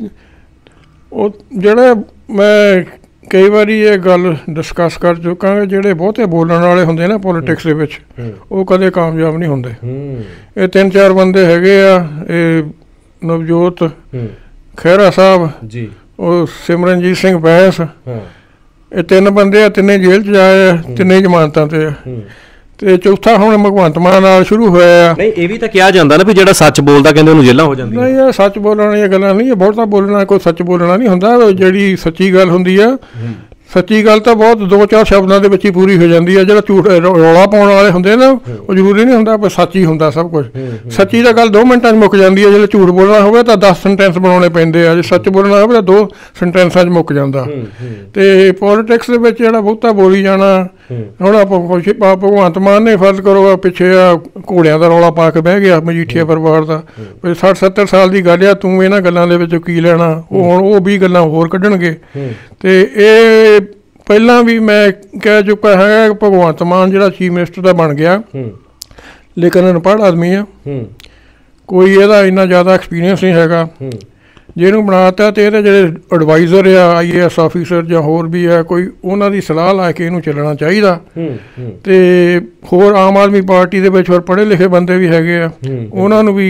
ਉਹ ਜਿਹੜੇ ਮੈਂ ਕਈ ਵਾਰੀ ਇਹ ਗੱਲ ਡਿਸਕਸ ਕਰ ਚੁੱਕਾ, ਜਿਹੜੇ ਬਹੁਤੇ ਬੋਲਣ ਵਾਲੇ ਹੁੰਦੇ ਨਾ ਪੋਲੀਟਿਕਸ ਦੇ ਵਿੱਚ, ਉਹ ਕਦੇ ਕਾਮਯਾਬ ਨਹੀਂ ਹੁੰਦੇ। ਇਹ 3-4 ਬੰਦੇ ਹੈਗੇ ਆ, ਇਹ ਨਵਜੋਤ ਖਹਿਰਾ ਸਾਹਿਬ ਜੀ, ਉਹ ਸਿਮਰਨਜੀਤ ਸਿੰਘ ਬੈਂਸ, ਇਹ 3 ਬੰਦੇ ਆ, ਤਿੰਨੇ ਜੇਲ੍ਹ 'ਚ ਜਾਏ ਆ, ਤਿੰਨੇ ਜ਼ਮਾਨਤਾਂ ਤੇ ਆ। ਤੇ ਚੌਥਾ ਹੁਣ ਭਗਵੰਤ ਮਾਨ ਨਾਲ ਸ਼ੁਰੂ ਹੋਇਆ ਆ। ਨਹੀਂ, ਇਹ ਵੀ ਤਾਂ ਕਿਹਾ ਜਾਂਦਾ ਨਾ ਵੀ ਜਿਹੜਾ ਸੱਚ ਬੋਲਦਾ ਕਹਿੰਦੇ ਉਹਨੂੰ ਜੇਲ੍ਹਾਂ ਹੋ ਜਾਂਦੀਆਂ। ਨਹੀਂ, ਇਹ ਸੱਚ ਬੋਲਣ ਵਾਲੀਆਂ ਗੱਲਾਂ ਨਹੀਂ, ਇਹ ਬਹੁਤਾ ਬੋਲਣਾ ਕੋਈ ਸੱਚ ਬੋਲਣਾ ਨਹੀਂ ਹੁੰਦਾ। ਜਿਹੜੀ ਸੱਚੀ ਗੱਲ ਹੁੰਦੀ ਆ, ਸੱਚੀ ਗੱਲ ਤਾਂ ਬਹੁਤ 2-4 ਸ਼ਬਦਾਂ ਦੇ ਵਿੱਚ ਹੀ ਪੂਰੀ ਹੋ ਜਾਂਦੀ ਹੈ। ਜਿਹੜਾ ਝੂਠ ਰੌਲਾ ਪਾਉਣ ਵਾਲੇ ਹੁੰਦੇ ਨਾ, ਉਹ ਜ਼ਰੂਰੀ ਨਹੀਂ ਹੁੰਦਾ ਪਰ ਸੱਚ ਹੀ ਹੁੰਦਾ ਸਭ ਕੁਝ। ਸੱਚੀ ਤਾਂ ਗੱਲ 2 ਮਿੰਟਾਂ 'ਚ ਮੁੱਕ ਜਾਂਦੀ ਹੈ। ਜੇ ਝੂਠ ਬੋਲਣਾ ਹੋਵੇ ਤਾਂ 10 ਸੈਂਟੈਂਸ ਬਣਾਉਣੇ ਪੈਂਦੇ ਆ, ਜੇ ਸੱਚ ਬੋਲਣਾ ਹੋਵੇ ਤਾਂ 2 ਸੈਂਟੈਂਸਾਂ 'ਚ ਮੁੱਕ ਜਾਂਦਾ। ਤੇ ਪੋਲੀਟਿਕਸ ਦੇ ਵਿੱਚ ਜਿਹੜਾ ਬਹੁਤਾ ਬੋਲੀ ਜਾਣਾ, ਹੁਣ ਭਗਵੰਤ ਮਾਨ ਨੇ ਫਰਜ਼ ਕਰੋ ਪਿੱਛੇ ਆ ਘੋੜਿਆਂ ਦਾ ਰੌਲਾ ਪਾ ਕੇ ਬਹਿ ਗਿਆ ਮਜੀਠੀਆ ਪਰਿਵਾਰ ਦਾ, 60-70 ਸਾਲ ਦੀ ਗੱਲ ਆ, ਤੂੰ ਇਹਨਾਂ ਗੱਲਾਂ ਦੇ ਵਿੱਚੋਂ ਕੀ ਲੈਣਾ? ਉਹ ਹੁਣ ਉਹ 20 ਗੱਲਾਂ ਹੋਰ ਕੱਢਣਗੇ। ਤੇ ਇਹ ਪਹਿਲਾਂ ਵੀ ਮੈਂ ਕਹਿ ਚੁੱਕਾ ਹੈਗਾ, ਭਗਵੰਤ ਮਾਨ ਜਿਹੜਾ ਚੀਫ ਮਿਨਿਸਟਰ ਦਾ ਬਣ ਗਿਆ, ਲੇਕਿਨ ਅਨਪੜ੍ਹ ਆਦਮੀ ਆ, ਕੋਈ ਇਹਦਾ ਇੰਨਾ ਜ਼ਿਆਦਾ ਐਕਸਪੀਰੀਅੰਸ ਨਹੀਂ ਹੈਗਾ। ਜੇ ਇਹਨੂੰ ਬਣਾਤਾ ਤੇ ਇਹਦੇ ਜਿਹੜੇ ਐਡਵਾਈਜ਼ਰ ਆ, IAS ਆਫੀਸਰ ਜਾਂ ਹੋਰ ਵੀ ਆ, ਕੋਈ ਉਹਨਾਂ ਦੀ ਸਲਾਹ ਲਾ ਕੇ ਇਹਨੂੰ ਚੱਲਣਾ ਚਾਹੀਦਾ। ਤੇ ਹੋਰ ਆਮ ਆਦਮੀ ਪਾਰਟੀ ਦੇ ਵਿੱਚ ਹੋਰ ਪੜ੍ਹੇ ਲਿਖੇ ਬੰਦੇ ਵੀ ਹੈਗੇ ਆ, ਉਹਨਾਂ ਨੂੰ ਵੀ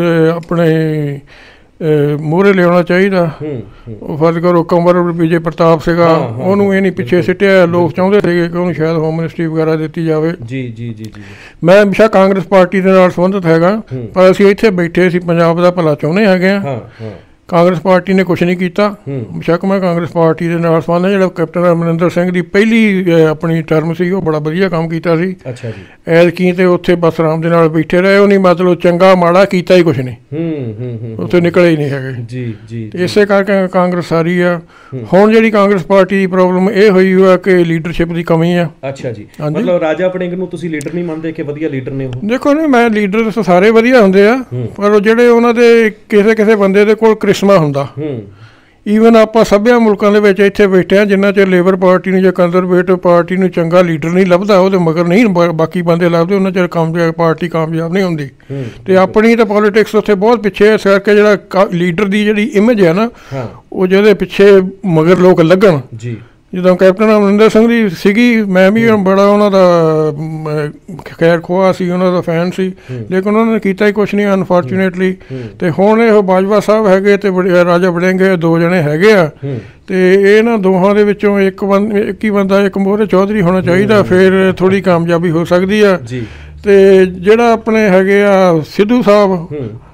ਆਪਣੇ ਮੂਹਰੇ ਲਿਆਉਣਾ ਚਾਹੀਦਾ। ਉਹ ਫਰਜ਼ ਕਰੋ ਕੰਵਰ ਵਿਜੇ ਪ੍ਰਤਾਪ ਸੀਗਾ, ਉਹਨੂੰ ਇਹ ਨਹੀਂ ਪਿੱਛੇ ਸਿੱਟਿਆ। ਲੋਕ ਚਾਹੁੰਦੇ ਸੀਗੇ ਕਿ ਉਹਨੂੰ ਸ਼ਾਇਦ ਹੋਮ ਮਿਨਿਸਟਰੀ ਵਗੈਰਾ ਦਿੱਤੀ ਜਾਵੇ। ਮੈਂ ਹਮੇਸ਼ਾ ਕਾਂਗਰਸ ਪਾਰਟੀ ਦੇ ਨਾਲ ਸੰਬੰਧਿਤ ਹੈਗਾ, ਪਰ ਅਸੀਂ ਇੱਥੇ ਬੈਠੇ ਸੀ ਪੰਜਾਬ ਦਾ ਭਲਾ ਚਾਹੁੰਦੇ ਹੈਗੇ ਆ। ਕਾਂਗਰਸ ਪਾਰਟੀ ਨੇ ਕੁਛ ਨਹੀਂ ਕੀਤਾ। ਬੇਸ਼ੱਕ ਮੈਂ ਕਾਂਗਰਸ ਪਾਰਟੀ ਦੇ ਨਾਲ ਸੰਬੰਧ ਹੈ। ਜਿਹੜਾ ਕੈਪਟਨ ਅਮਰਿੰਦਰ ਸਿੰਘ ਦੀ ਪਹਿਲੀ ਆਪਣੀ ਟਰਮ ਸੀ, ਉਹ ਬੜਾ ਵਧੀਆ ਕੰਮ ਕੀਤਾ ਸੀ। ਐਤਕੀ ਤੇ ਉੱਥੇ ਬਸ ਆਰਾਮ ਦੇ ਨਾਲ ਬੈਠੇ ਰਹੇ, ਉਹ ਨਹੀਂ ਮਤਲਬ ਚੰਗਾ ਮਾੜਾ ਕੀਤਾ ਹੀ ਕੁਛ ਨਹੀਂ, ਉੱਥੇ ਨਿਕਲੇ ਹੀ ਨਹੀਂ ਹੈਗੇ। ਇਸੇ ਕਰਕੇ ਕਾਂਗਰਸ ਸਾਰੀ ਆ। ਹੁਣ ਜਿਹੜੀ ਕਾਂਗਰਸ ਪਾਰਟੀ ਦੀ ਪ੍ਰੋਬਲਮ ਇਹ ਹੋਈ ਹੋਇਆ ਕਿ ਲੀਡਰਸ਼ਿਪ ਦੀ ਕਮੀ ਆ। ਮਤਲਬ ਰਾਜਾ ਵੜਿੰਗ ਨੂੰ ਤੁਸੀਂ ਲੀਡਰ ਨਹੀਂ ਮੰਨਦੇ ਕਿ ਵਧੀਆ ਲੀਡਰ ਨੇ ਉਹ? ਦੇਖੋ ਨਾ, ਮੈਂ ਲੀਡਰ ਸਾਰੇ ਵਧੀਆ ਹੁੰਦੇ ਆ, ਪਰ ਜਿਹੜੇ ਉਹਨਾਂ ਦੇ ਕਿਸੇ ਬੰਦੇ ਦੇ ਕੋਲ ਕ੍ਰਿਸ਼ਮਾ ਹੁੰਦਾ। ਈਵਨ ਆਪਾਂ ਸਭਿਆ ਮੁਲਕਾਂ ਦੇ ਵਿੱਚ ਇੱਥੇ ਬੈਠੇ ਹਾਂ, ਜਿੰਨਾ ਚਿਰ ਲੇਬਰ ਪਾਰਟੀ ਨੂੰ ਜਾਂ ਕੰਜ਼ਰਵੇਟਿਵ ਪਾਰਟੀ ਨੂੰ ਚੰਗਾ ਲੀਡਰ ਨਹੀਂ ਲੱਭਦਾ, ਉਹਦੇ ਮਗਰ ਨਹੀਂ ਬਾਕੀ ਬੰਦੇ ਲੱਭਦੇ, ਉਹਨਾਂ ਚਿਰ ਪਾਰਟੀ ਕਾਮਯਾਬ ਨਹੀਂ ਹੁੰਦੀ। ਤੇ ਆਪਣੀ ਤਾਂ ਪੋਲੀਟਿਕਸ ਉੱਥੇ ਬਹੁਤ ਪਿੱਛੇ, ਇਸ ਕਰਕੇ ਜਿਹੜਾ ਲੀਡਰ ਦੀ ਜਿਹੜੀ ਇਮੇਜ ਹੈ ਨਾ, ਉਹ ਜਿਹਦੇ ਪਿੱਛੇ ਮਗਰ ਲੋਕ ਲੱਗਣ। ਜਦੋਂ ਕੈਪਟਨ ਅਮਰਿੰਦਰ ਸਿੰਘ ਦੀ ਸੀਗੀ, ਮੈਂ ਵੀ ਬੜਾ ਉਹਨਾਂ ਦਾ ਖੈਰ ਖੋਆ ਸੀ, ਉਹਨਾਂ ਦਾ ਫੈਨ ਸੀ, ਲੇਕਿਨ ਉਹਨਾਂ ਨੇ ਕੀਤਾ ਹੀ ਕੁਛ ਨਹੀਂ ਅਨਫੋਰਚੂਨੇਟਲੀ। ਤੇ ਹੁਣ ਇਹ ਬਾਜਵਾ ਸਾਹਿਬ ਹੈਗੇ ਤੇ ਰਾਜਾ ਵੜਿੰਗ 2 ਜਣੇ ਹੈਗੇ ਆ, ਤੇ ਇਹਨਾਂ ਦੋਹਾਂ ਦੇ ਵਿੱਚੋਂ ਇੱਕ ਹੀ ਬੰਦਾ, ਇੱਕ ਮੋਹਰੇ ਚੌਧਰੀ ਹੋਣਾ ਚਾਹੀਦਾ, ਫਿਰ ਥੋੜ੍ਹੀ ਕਾਮਯਾਬੀ ਹੋ ਸਕਦੀ ਆ। ਤੇ ਜਿਹੜਾ ਆਪਣੇ ਹੈਗੇ ਆ ਸਿੱਧੂ ਸਾਹਿਬ,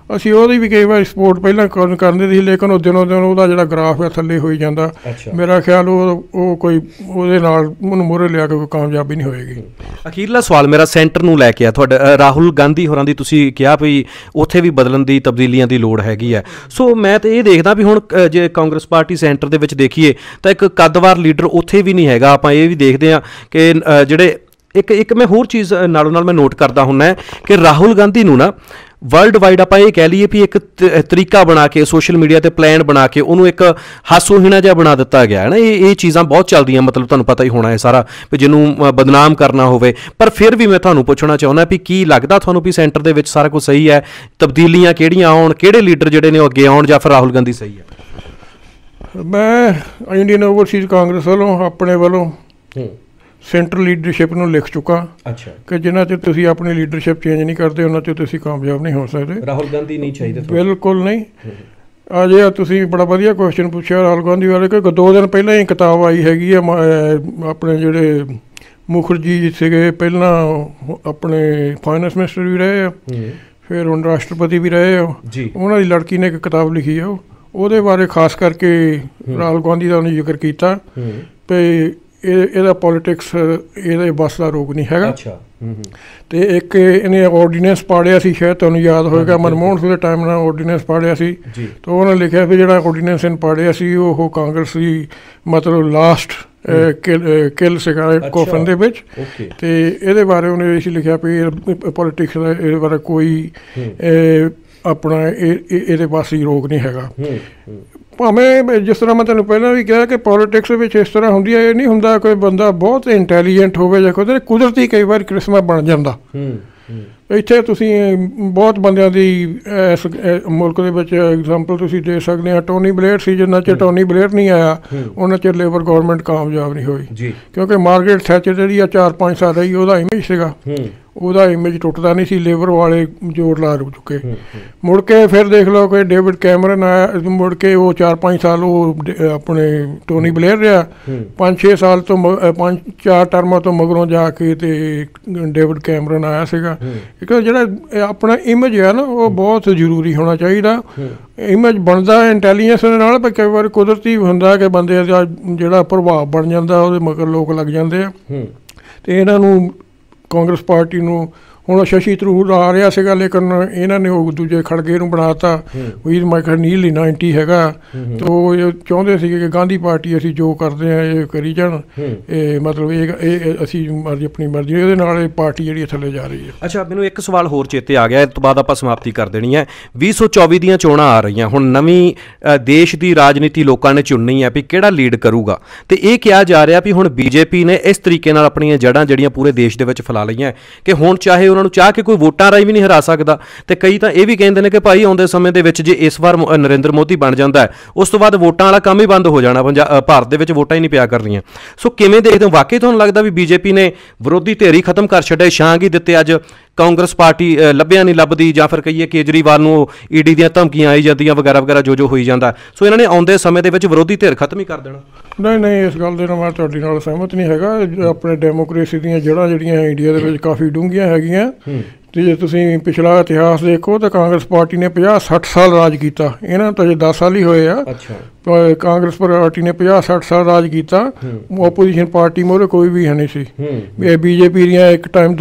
ਅਸੀਂ ਉਹਦੀ ਵੀ ਕਈ ਵਾਰ ਸਪੋਰਟ ਪਹਿਲਾਂ ਕਰਦੇ ਸੀ, ਲੇਕਿਨ ਉਹ ਦਿਨੋਂ ਦਿਨ ਉਹਦਾ ਜਿਹੜਾ ਗ੍ਰਾਫ ਹੈ ਥੱਲੇ ਹੋਈ ਜਾਂਦਾ। ਮੇਰਾ ਖਿਆਲ ਉਹ ਕੋਈ ਉਹਦੇ ਨਾਲ ਉਹਨੂੰ ਮੂਹਰੇ ਲਿਆ ਕੇ ਕੋਈ ਕਾਮਯਾਬੀ ਨਹੀਂ ਹੋਏਗੀ। ਅਖੀਰਲਾ ਸਵਾਲ ਮੇਰਾ ਸੈਂਟਰ ਨੂੰ ਲੈ ਕੇ ਆ। ਤੁਹਾਡਾ ਰਾਹੁਲ ਗਾਂਧੀ ਹੋਰਾਂ ਦੀ ਤੁਸੀਂ ਕਿਹਾ ਵੀ ਉੱਥੇ ਵੀ ਬਦਲਣ ਦੀ, ਤਬਦੀਲੀਆਂ ਦੀ ਲੋੜ ਹੈਗੀ ਹੈ। ਸੋ ਮੈਂ ਤਾਂ ਇਹ ਦੇਖਦਾ ਵੀ ਹੁਣ ਜੇ ਕਾਂਗਰਸ ਪਾਰਟੀ ਸੈਂਟਰ ਦੇ ਵਿੱਚ ਦੇਖੀਏ ਤਾਂ ਇੱਕ ਕੱਦਵਾਰ ਲੀਡਰ ਉੱਥੇ ਵੀ ਨਹੀਂ ਹੈਗਾ। ਆਪਾਂ ਇਹ ਵੀ ਦੇਖਦੇ ਹਾਂ ਕਿ ਜਿਹੜੇ ਇੱਕ ਮੈਂ ਹੋਰ ਚੀਜ਼ ਨਾਲੋਂ ਨਾਲ ਮੈਂ ਨੋਟ ਕਰਦਾ ਹੁੰਦਾ ਕਿ ਰਾਹੁਲ ਗਾਂਧੀ ਨੂੰ ਨਾ ਵਰਲਡ ਵਾਈਡ ਆਪਾਂ ਇਹ ਕਹਿ ਲਈਏ ਵੀ ਇੱਕ ਤਰੀਕਾ ਬਣਾ ਕੇ ਸੋਸ਼ਲ ਮੀਡੀਆ 'ਤੇ ਪਲਾਨ ਬਣਾ ਕੇ ਉਹਨੂੰ ਇੱਕ ਹਾਸੋਹੀਣਾ ਜਿਹਾ ਬਣਾ ਦਿੱਤਾ ਗਿਆ ਹੈ ਨਾ। ਇਹ ਚੀਜ਼ਾਂ ਬਹੁਤ ਚੱਲਦੀਆਂ, ਮਤਲਬ ਤੁਹਾਨੂੰ ਪਤਾ ਹੀ ਹੋਣਾ ਹੈ ਸਾਰਾ, ਵੀ ਜਿਹਨੂੰ ਬਦਨਾਮ ਕਰਨਾ ਹੋਵੇ। ਪਰ ਫਿਰ ਵੀ ਮੈਂ ਤੁਹਾਨੂੰ ਪੁੱਛਣਾ ਚਾਹੁੰਦਾ ਵੀ ਕੀ ਲੱਗਦਾ ਤੁਹਾਨੂੰ ਵੀ ਸੈਂਟਰ ਦੇ ਵਿੱਚ ਸਾਰਾ ਕੁਝ ਸਹੀ ਹੈ? ਤਬਦੀਲੀਆਂ ਕਿਹੜੀਆਂ ਆਉਣ, ਕਿਹੜੇ ਲੀਡਰ ਜਿਹੜੇ ਨੇ ਉਹ ਅੱਗੇ ਆਉਣ, ਜਾਂ ਫਿਰ ਰਾਹੁਲ ਗਾਂਧੀ ਸਹੀ ਹੈ? ਮੈਂ ਇੰਡੀਅਨ ਓਵਰਸੀਜ਼ ਕਾਂਗਰਸ ਵੱਲੋਂ ਆਪਣੇ ਵੱਲੋਂ ਸੈਂਟਰਲ ਲੀਡਰਸ਼ਿਪ ਨੂੰ ਲਿਖ ਚੁੱਕਾ ਕਿ ਜਿੰਨਾ ਚਿਰ ਤੁਸੀਂ ਆਪਣੀ ਲੀਡਰਸ਼ਿਪ ਚੇਂਜ ਨਹੀਂ ਕਰਦੇ ਉਹਨਾਂ ਚਿਰ ਤੁਸੀਂ ਕਾਮਯਾਬ ਨਹੀਂ ਹੋ ਸਕਦੇ। ਰਾਹੁਲ ਗਾਂਧੀ ਨਹੀਂ ਚਾਹੀਦੇ? ਬਿਲਕੁਲ ਨਹੀਂ। ਅਜੇ ਤੁਸੀਂ ਬੜਾ ਵਧੀਆ ਕੁਐਸਚਨ ਪੁੱਛਿਆ ਰਾਹੁਲ ਗਾਂਧੀ ਬਾਰੇ, ਕਿ 2 ਦਿਨ ਪਹਿਲਾਂ ਹੀ ਕਿਤਾਬ ਆਈ ਹੈਗੀ ਆ। ਆਪਣੇ ਜਿਹੜੇ ਮੁਖਰਜੀ ਜੀ ਸੀਗੇ, ਪਹਿਲਾਂ ਆਪਣੇ ਫਾਈਨੈਂਸ ਮਿਨਿਸਟਰ ਵੀ ਰਹੇ ਆ, ਫਿਰ ਹੁਣ ਰਾਸ਼ਟਰਪਤੀ ਵੀ ਰਹੇ ਆ। ਉਹਨਾਂ ਦੀ ਲੜਕੀ ਨੇ ਇੱਕ ਕਿਤਾਬ ਲਿਖੀ ਆ, ਉਹਦੇ ਬਾਰੇ ਖਾਸ ਕਰਕੇ ਰਾਹੁਲ ਗਾਂਧੀ ਦਾ ਉਹਨੇ ਜ਼ਿਕਰ ਕੀਤਾ ਵੀ ਇਹਦਾ ਪੋਲੀਟਿਕਸ ਇਹਦੇ ਬੱਸ ਦਾ ਰੋਗ ਨਹੀਂ ਹੈਗਾ। ਅਤੇ ਇੱਕ ਇਹਨੇ ਆਰਡੀਨੈਂਸ ਪਾੜਿਆ ਸੀ, ਸ਼ਾਇਦ ਤੁਹਾਨੂੰ ਯਾਦ ਹੋਏਗਾ, ਮਨਮੋਹਨ ਸਿੰਘ ਦੇ ਟਾਈਮ ਨਾਲ ਆਰਡੀਨੈਂਸ ਪਾੜਿਆ ਸੀ। ਤਾਂ ਉਹਨੇ ਲਿਖਿਆ ਵੀ ਜਿਹੜਾ ਆਰਡੀਨੈਂਸ ਇਹਨੇ ਪਾੜਿਆ ਸੀ ਉਹ ਕਾਂਗਰਸ ਦੀ ਮਤਲਬ ਲਾਸਟ ਕਿਲ ਸੀਗਾ ਕੋਫਨ ਦੇ ਵਿੱਚ। ਅਤੇ ਇਹਦੇ ਬਾਰੇ ਉਹਨੇ ਇਹ ਲਿਖਿਆ ਵੀ ਪੋਲੀਟਿਕਸ ਦਾ ਇਹਦੇ ਬਾਰੇ ਕੋਈ ਆਪਣਾ ਇਹਦੇ ਪਾਸੇ ਰੋਗ ਨਹੀਂ ਹੈਗਾ। ਭਾਵੇਂ ਜਿਸ ਤਰ੍ਹਾਂ ਮੈਂ ਤੁਹਾਨੂੰ ਪਹਿਲਾਂ ਵੀ ਕਿਹਾ ਕਿ ਪੋਲੀਟਿਕਸ ਵਿੱਚ ਇਸ ਤਰ੍ਹਾਂ ਹੁੰਦੀ ਹੈ, ਇਹ ਨਹੀਂ ਹੁੰਦਾ ਕੋਈ ਬੰਦਾ ਬਹੁਤ ਇੰਟੈਲੀਜੈਂਟ ਹੋਵੇ ਜਾਂ ਕੋਈ ਕੁਦਰਤੀ ਕਈ ਵਾਰ ਕ੍ਰਿਸ਼ਮਾ ਬਣ ਜਾਂਦਾ। ਇੱਥੇ ਤੁਸੀਂ ਬਹੁਤ ਬੰਦਿਆਂ ਦੀ ਇਸ ਮੁਲਕ ਦੇ ਵਿੱਚ ਐਗਜ਼ਾਮਪਲ ਤੁਸੀਂ ਦੇ ਸਕਦੇ ਆ। ਟੋਨੀ ਬਲੇਅਰ ਸੀ, ਜਿੰਨਾ ਚਿਰ ਟੋਨੀ ਬਲੇਅਰ ਨਹੀਂ ਆਇਆ ਉਹਨਾਂ ਚਿਰ ਲੇਬਰ ਗੌਰਮੈਂਟ ਕਾਮਯਾਬ ਨਹੀਂ ਹੋਈ, ਕਿਉਂਕਿ ਮਾਰਗਰੇਟ ਥੈਚਰ ਜਿਹੜੀ ਆ 4-5 ਸਾਲ ਰਹੀ, ਉਹਦਾ ਇਮੇਜ ਸੀਗਾ, ਉਹਦਾ ਇਮੇਜ ਟੁੱਟਦਾ ਨਹੀਂ ਸੀ, ਲੇਬਰ ਵਾਲੇ ਜ਼ੋਰ ਲਾ ਚੁੱਕੇ। ਮੁੜ ਕੇ ਫਿਰ ਦੇਖ ਲਓ ਕਿ ਡੇਵਿਡ ਕੈਮਰਨ ਆਇਆ, ਮੁੜ ਕੇ ਉਹ 4-5 ਸਾਲ ਉਹ ਆਪਣੇ ਟੋਨੀ ਬਲੇਅਰ ਰਿਹਾ, 5-6 ਸਾਲ ਤੋਂ 4 ਟਰਮਾਂ ਤੋਂ ਮਗਰੋਂ ਜਾ ਕੇ ਅਤੇ ਡੇਵਿਡ ਕੈਮਰਨ ਆਇਆ ਸੀਗਾ। ਕਿਉਂਕਿ ਜਿਹੜਾ ਆਪਣਾ ਇਮੇਜ ਹੈ ਨਾ ਉਹ ਬਹੁਤ ਜ਼ਰੂਰੀ ਹੋਣਾ ਚਾਹੀਦਾ। ਇਮੇਜ ਬਣਦਾ ਇੰਟੈਲੀਜੈਂਸ ਦੇ ਨਾਲ, ਪਰ ਕਈ ਵਾਰ ਕੁਦਰਤੀ ਹੁੰਦਾ ਕਿ ਬੰਦੇ ਦਾ ਜਿਹੜਾ ਪ੍ਰਭਾਵ ਬਣ ਜਾਂਦਾ ਉਹਦੇ ਮਗਰ ਲੋਕ ਲੱਗ ਜਾਂਦੇ ਆ। ਅਤੇ ਇਹਨਾਂ ਨੂੰ ਕਾਂਗਰਸ ਪਾਰਟੀ ਨੂੰ ਹੁਣ ਸ਼ਸ਼ੀ ਥਰੂਰ ਆ ਰਿਹਾ ਸੀਗਾ, ਲੇਕਿਨ ਇਹਨਾਂ ਨੇ ਉਹ ਦੂਜੇ ਖੜਗੇ ਨੂੰ ਬਣਾ ਤਾ, ਵੀਰ ਮਾਈਕਲ ਨੀਲ 90 ਹੈਗਾ। ਤਾਂ ਉਹ ਇਹ ਚਾਹੁੰਦੇ ਸੀਗੇ ਕਿ ਗਾਂਧੀ ਪਾਰਟੀ ਅਸੀਂ ਜੋ ਕਰਦੇ ਹਾਂ ਇਹ ਕਰੀ ਜਾਣ, ਇਹ ਮਤਲਬ ਇਹ ਅਸੀਂ ਮਰਜ਼ੀ ਆਪਣੀ ਮਰਜ਼ੀ, ਇਹਦੇ ਨਾਲ ਇਹ ਪਾਰਟੀ ਜਿਹੜੀ ਥੱਲੇ ਜਾ ਰਹੀ ਹੈ। ਅੱਛਾ, ਮੈਨੂੰ ਇੱਕ ਸਵਾਲ ਹੋਰ ਚੇਤੇ ਆ ਗਿਆ, ਇਸ ਤੋਂ ਬਾਅਦ ਆਪਾਂ ਸਮਾਪਤੀ ਕਰ ਦੇਣੀ ਹੈ। 2024 ਦੀਆਂ ਚੋਣਾਂ ਆ ਰਹੀਆਂ, ਹੁਣ ਨਵੀਂ ਦੇਸ਼ ਦੀ ਰਾਜਨੀਤੀ ਲੋਕਾਂ ਨੇ ਚੁਣਨੀ ਹੈ ਵੀ ਕਿਹੜਾ ਲੀਡ ਕਰੂਗਾ। ਅਤੇ ਇਹ ਕਿਹਾ ਜਾ ਰਿਹਾ ਵੀ ਹੁਣ ਬੀਜੇਪੀ ਨੇ ਇਸ ਤਰੀਕੇ ਨਾਲ ਆਪਣੀਆਂ ਜੜ੍ਹਾਂ ਜਿਹੜੀਆਂ ਪੂਰੇ ਦੇਸ਼ ਦੇ ਵਿੱਚ ਫੈਲਾ ਲਈਆਂ ਕਿ ਹੁਣ ਚਾਹੇ ਉਹਨਾਂ ਨੂੰ ਚਾਹ ਕੇ ਕੋਈ ਵੋਟਾਂ ਰਾਹੀਂ ਵੀ ਨਹੀਂ ਹਰਾ ਸਕਦਾ। ਅਤੇ ਕਈ ਤਾਂ ਇਹ ਵੀ ਕਹਿੰਦੇ ਨੇ ਕਿ ਭਾਈ ਆਉਂਦੇ ਸਮੇਂ ਦੇ ਵਿੱਚ ਜੇ ਇਸ ਵਾਰ ਨਰਿੰਦਰ ਮੋਦੀ ਬਣ ਜਾਂਦਾ ਹੈ, ਉਸ ਤੋਂ ਬਾਅਦ ਵੋਟਾਂ ਵਾਲਾ ਕੰਮ ਹੀ ਬੰਦ ਹੋ ਜਾਣਾ, ਭਾਰਤ ਦੇ ਵਿੱਚ ਵੋਟਾਂ ਹੀ ਨਹੀਂ ਪਿਆ ਕਰਨੀਆਂ। ਸੋ ਕਿਵੇਂ ਦੇਖਦੇ ਹੋ, ਵਾਕਈ ਤੁਹਾਨੂੰ ਲੱਗਦਾ ਵੀ ਬੀਜੇਪੀ ਨੇ ਵਿਰੋਧੀ ਧਿਰ ਹੀ ਖਤਮ ਕਰ ਛੱਡੇ, ਛਾਂਗ ਹੀ ਦਿੱਤੇ, ਅੱਜ ਕਾਂਗਰਸ ਪਾਰਟੀ ਲੱਭਿਆ ਨਹੀਂ ਲੱਭਦੀ, ਜਾਂ ਫਿਰ ਕਹੀਏ ਕੇਜਰੀਵਾਲ ਨੂੰ ਈਡੀ ਦੀਆਂ ਧਮਕੀਆਂ ਆਈ ਜਾਂਦੀਆਂ ਵਗੈਰਾ ਵਗੈਰਾ ਜੋ ਹੋਈ ਜਾਂਦਾ, ਸੋ ਇਹਨਾਂ ਨੇ ਆਉਂਦੇ ਸਮੇਂ ਦੇ ਵਿੱਚ ਵਿਰੋਧੀ ਧਿਰ ਖਤਮ ਹੀ ਕਰ ਦੇਣਾ? ਨਹੀਂ, ਇਸ ਗੱਲ ਦੇ ਨਾਲ ਮੈਂ ਤੁਹਾਡੇ ਨਾਲ ਸਹਿਮਤ ਨਹੀਂ ਹੈਗਾ। ਆਪਣੇ ਡੈਮੋਕ੍ਰੇਸੀ ਦੀਆਂ ਜੜ੍ਹਾਂ ਜਿਹੜੀਆਂ ਇੰਡੀਆ ਦੇ ਵਿੱਚ ਕਾਫੀ ਡੂੰਘੀਆਂ ਹੈਗੀਆਂ। ਅਤੇ ਜੇ ਤੁਸੀਂ ਪਿਛਲਾ ਇਤਿਹਾਸ ਦੇਖੋ ਤਾਂ ਕਾਂਗਰਸ ਪਾਰਟੀ ਨੇ 50-60 ਸਾਲ ਰਾਜ ਕੀਤਾ, ਇਹਨਾਂ ਨੂੰ ਤਾਂ ਅਜੇ 10 ਸਾਲ ਹੀ ਹੋਏ ਆ। ਕਾਂਗਰਸ ਪਾਰਟੀ ਨੇ 50-60 ਸਾਲ ਰਾਜ ਕੀਤਾ, ਓਪੋਜੀਸ਼ਨ ਪਾਰਟੀ ਮੋਰੇ ਕੋਈ ਵੀ ਹੈ ਨਹੀਂ ਸੀ। ਬੀਜੇਪੀ ਦੀਆਂ ਇੱਕ ਟਾਈਮ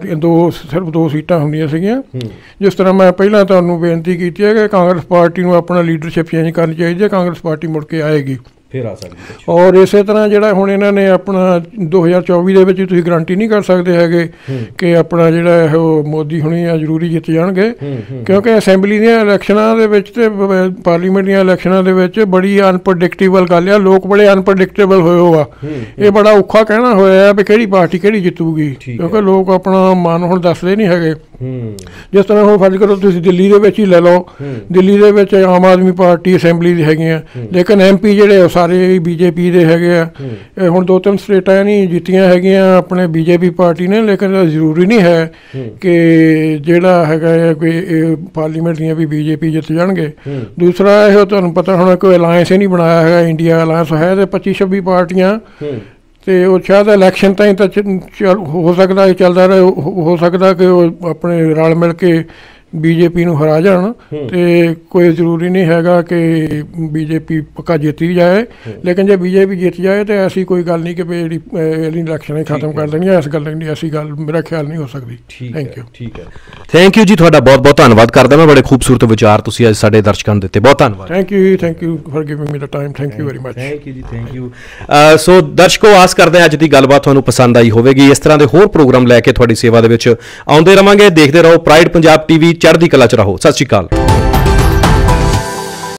ਸਿਰਫ 2 ਸੀਟਾਂ ਹੁੰਦੀਆਂ ਸੀਗੀਆਂ। ਜਿਸ ਤਰ੍ਹਾਂ ਮੈਂ ਪਹਿਲਾਂ ਤੁਹਾਨੂੰ ਬੇਨਤੀ ਕੀਤੀ ਹੈ ਕਿ ਕਾਂਗਰਸ ਪਾਰਟੀ ਨੂੰ ਆਪਣਾ ਲੀਡਰਸ਼ਿਪ ਚੇਂਜ ਕਰਨੀ ਚਾਹੀਦੀ ਹੈ, ਕਾਂਗਰਸ ਪਾਰਟੀ ਮੁੜ ਕੇ ਆਏਗੀ, ਫਿਰ ਆ ਸਕਦੀ। ਔਰ ਇਸੇ ਤਰ੍ਹਾਂ ਜਿਹੜਾ ਹੁਣ ਇਹਨਾਂ ਨੇ ਆਪਣਾ 2024 ਦੇ ਵਿੱਚ ਤੁਸੀਂ ਗਰੰਟੀ ਨਹੀਂ ਕਰ ਸਕਦੇ ਹੈਗੇ ਕਿ ਆਪਣਾ ਜਿਹੜਾ ਉਹ ਮੋਦੀ ਹੁਣੀ ਆ ਜ਼ਰੂਰੀ ਜਿੱਤ ਜਾਣਗੇ, ਕਿਉਂਕਿ ਅਸੈਂਬਲੀ ਦੀਆਂ ਇਲੈਕਸ਼ਨਾਂ ਦੇ ਵਿੱਚ ਅਤੇ ਪਾਰਲੀਮੈਂਟ ਦੀਆਂ ਇਲੈਕਸ਼ਨਾਂ ਦੇ ਵਿੱਚ ਬੜੀ ਅਨਪ੍ਰੈਡਿਕਟੇਬਲ ਗੱਲ ਆ। ਲੋਕ ਬੜੇ ਅਨਪ੍ਰੈਡਿਕਟੇਬਲ ਹੋਏ ਹੋ ਆ, ਇਹ ਬੜਾ ਔਖਾ ਕਹਿਣਾ ਹੋਇਆ ਵੀ ਕਿਹੜੀ ਪਾਰਟੀ ਕਿਹੜੀ ਜਿੱਤੂਗੀ, ਕਿਉਂਕਿ ਲੋਕ ਆਪਣਾ ਮਨ ਹੁਣ ਦੱਸਦੇ ਨਹੀਂ ਹੈਗੇ। ਜਿਸ ਤਰ੍ਹਾਂ ਹੁਣ ਫਰਜ਼ ਕਰੋ ਤੁਸੀਂ ਦਿੱਲੀ ਦੇ ਵਿੱਚ ਹੀ ਲੈ ਲਓ, ਦਿੱਲੀ ਦੇ ਵਿੱਚ ਆਮ ਆਦਮੀ ਪਾਰਟੀ ਅਸੈਂਬਲੀ ਦੀ ਹੈਗੀਆਂ, ਲੇਕਿਨ MP ਜਿਹੜੇ ਸਾਰੇ ਬੀਜੇਪੀ ਦੇ ਹੈਗੇ ਆ। ਹੁਣ 2-3 ਸਟੇਟਾਂ ਨਹੀਂ ਜਿੱਤੀਆਂ ਹੈਗੀਆਂ ਆਪਣੇ ਬੀਜੇਪੀ ਪਾਰਟੀ ਨੇ, ਲੇਕਿਨ ਜ਼ਰੂਰੀ ਨਹੀਂ ਹੈ ਕਿ ਜਿਹੜਾ ਹੈਗਾ ਕੋਈ ਪਾਰਲੀਮੈਂਟ ਦੀਆਂ ਵੀ ਬੀਜੇਪੀ ਜਿੱਤ ਜਾਣਗੇ। ਦੂਸਰਾ ਇਹ ਤੁਹਾਨੂੰ ਪਤਾ ਹੋਣਾ ਕੋਈ ਅਲਾਇੰਸ ਹੀ ਨਹੀਂ ਬਣਾਇਆ ਹੈਗਾ, ਇੰਡੀਆ ਅਲਾਇੰਸ ਹੈ ਅਤੇ 25-26 ਪਾਰਟੀਆਂ, ਅਤੇ ਉਹ ਸ਼ਾਇਦ ਇਲੈਕਸ਼ਨ ਤਾਈਂ ਤਾਂ ਹੋ ਸਕਦਾ ਇਹ ਚੱਲਦਾ ਰਹੇ, ਹੋ ਸਕਦਾ ਕਿ ਉਹ ਆਪਣੇ ਰਲ ਮਿਲ ਕੇ ਬੀਜੇਪੀ ਨੂੰ ਹਰਾ ਜਾਣ ਤੇ ਕੋਈ ਜ਼ਰੂਰੀ ਨਹੀਂ ਹੈਗਾ ਕਿ ਬੀਜੇਪੀ ਪੱਕਾ ਜਿੱਤ ਹੀ ਜਾਏ, ਲੇਕਿਨ ਜੇ ਬੀਜੇਪੀ ਜਿੱਤ ਜਾਏ ਤਾਂ ਐਸੀ ਕੋਈ ਗੱਲ ਨਹੀਂ ਕਿ ਵੀ ਜਿਹੜੀ ਇਲੈਕਸ਼ਨ ਖਤਮ ਕਰ ਦੇਣੀ, ਇਸ ਗੱਲ ਦੀ ਐਸੀ ਗੱਲ ਮੇਰਾ ਖਿਆਲ ਨਹੀਂ ਹੋ ਸਕਦੀ। Thank you. ਠੀਕ ਹੈ, ਥੈਂਕ ਯੂ ਜੀ, ਤੁਹਾਡਾ ਬਹੁਤ ਬਹੁਤ ਧੰਨਵਾਦ ਕਰਦਾ ਮੈਂ। ਬੜੇ ਖੂਬਸੂਰਤ ਵਿਚਾਰ ਤੁਸੀਂ ਅੱਜ ਸਾਡੇ ਦਰਸ਼ਕਾਂ ਨੂੰ ਦਿੱਤੇ, ਬਹੁਤ ਧੰਨਵਾਦ। Thank you for giving me the time, thank you very much. Thank you ji, thank you. So ਦਰਸ਼ਕੋ, ਆਸ ਕਰਦੇ ਹਾਂ ਅੱਜ ਦੀ ਗੱਲਬਾਤ ਤੁਹਾਨੂੰ ਪਸੰਦ ਆਈ ਹੋਵੇਗੀ। ਇਸ ਤਰ੍ਹਾਂ ਦੇ ਹੋਰ ਪ੍ਰੋਗਰਾਮ ਲੈ ਕੇ ਤੁਹਾਡੀ ਸੇਵਾ ਦੇ ਵਿੱਚ ਆਉਂਦੇ ਰਵਾਂਗੇ। ਦੇਖਦੇ ਰਹੋ ਪ੍ਰਾਈਡ ਪੰਜਾਬ ਟੀਵੀ, ਚੜ੍ਹਦੀ ਕਲਾ 'ਚ ਰਹੋ। ਸਤਿ ਸ਼੍ਰੀ ਅਕਾਲ।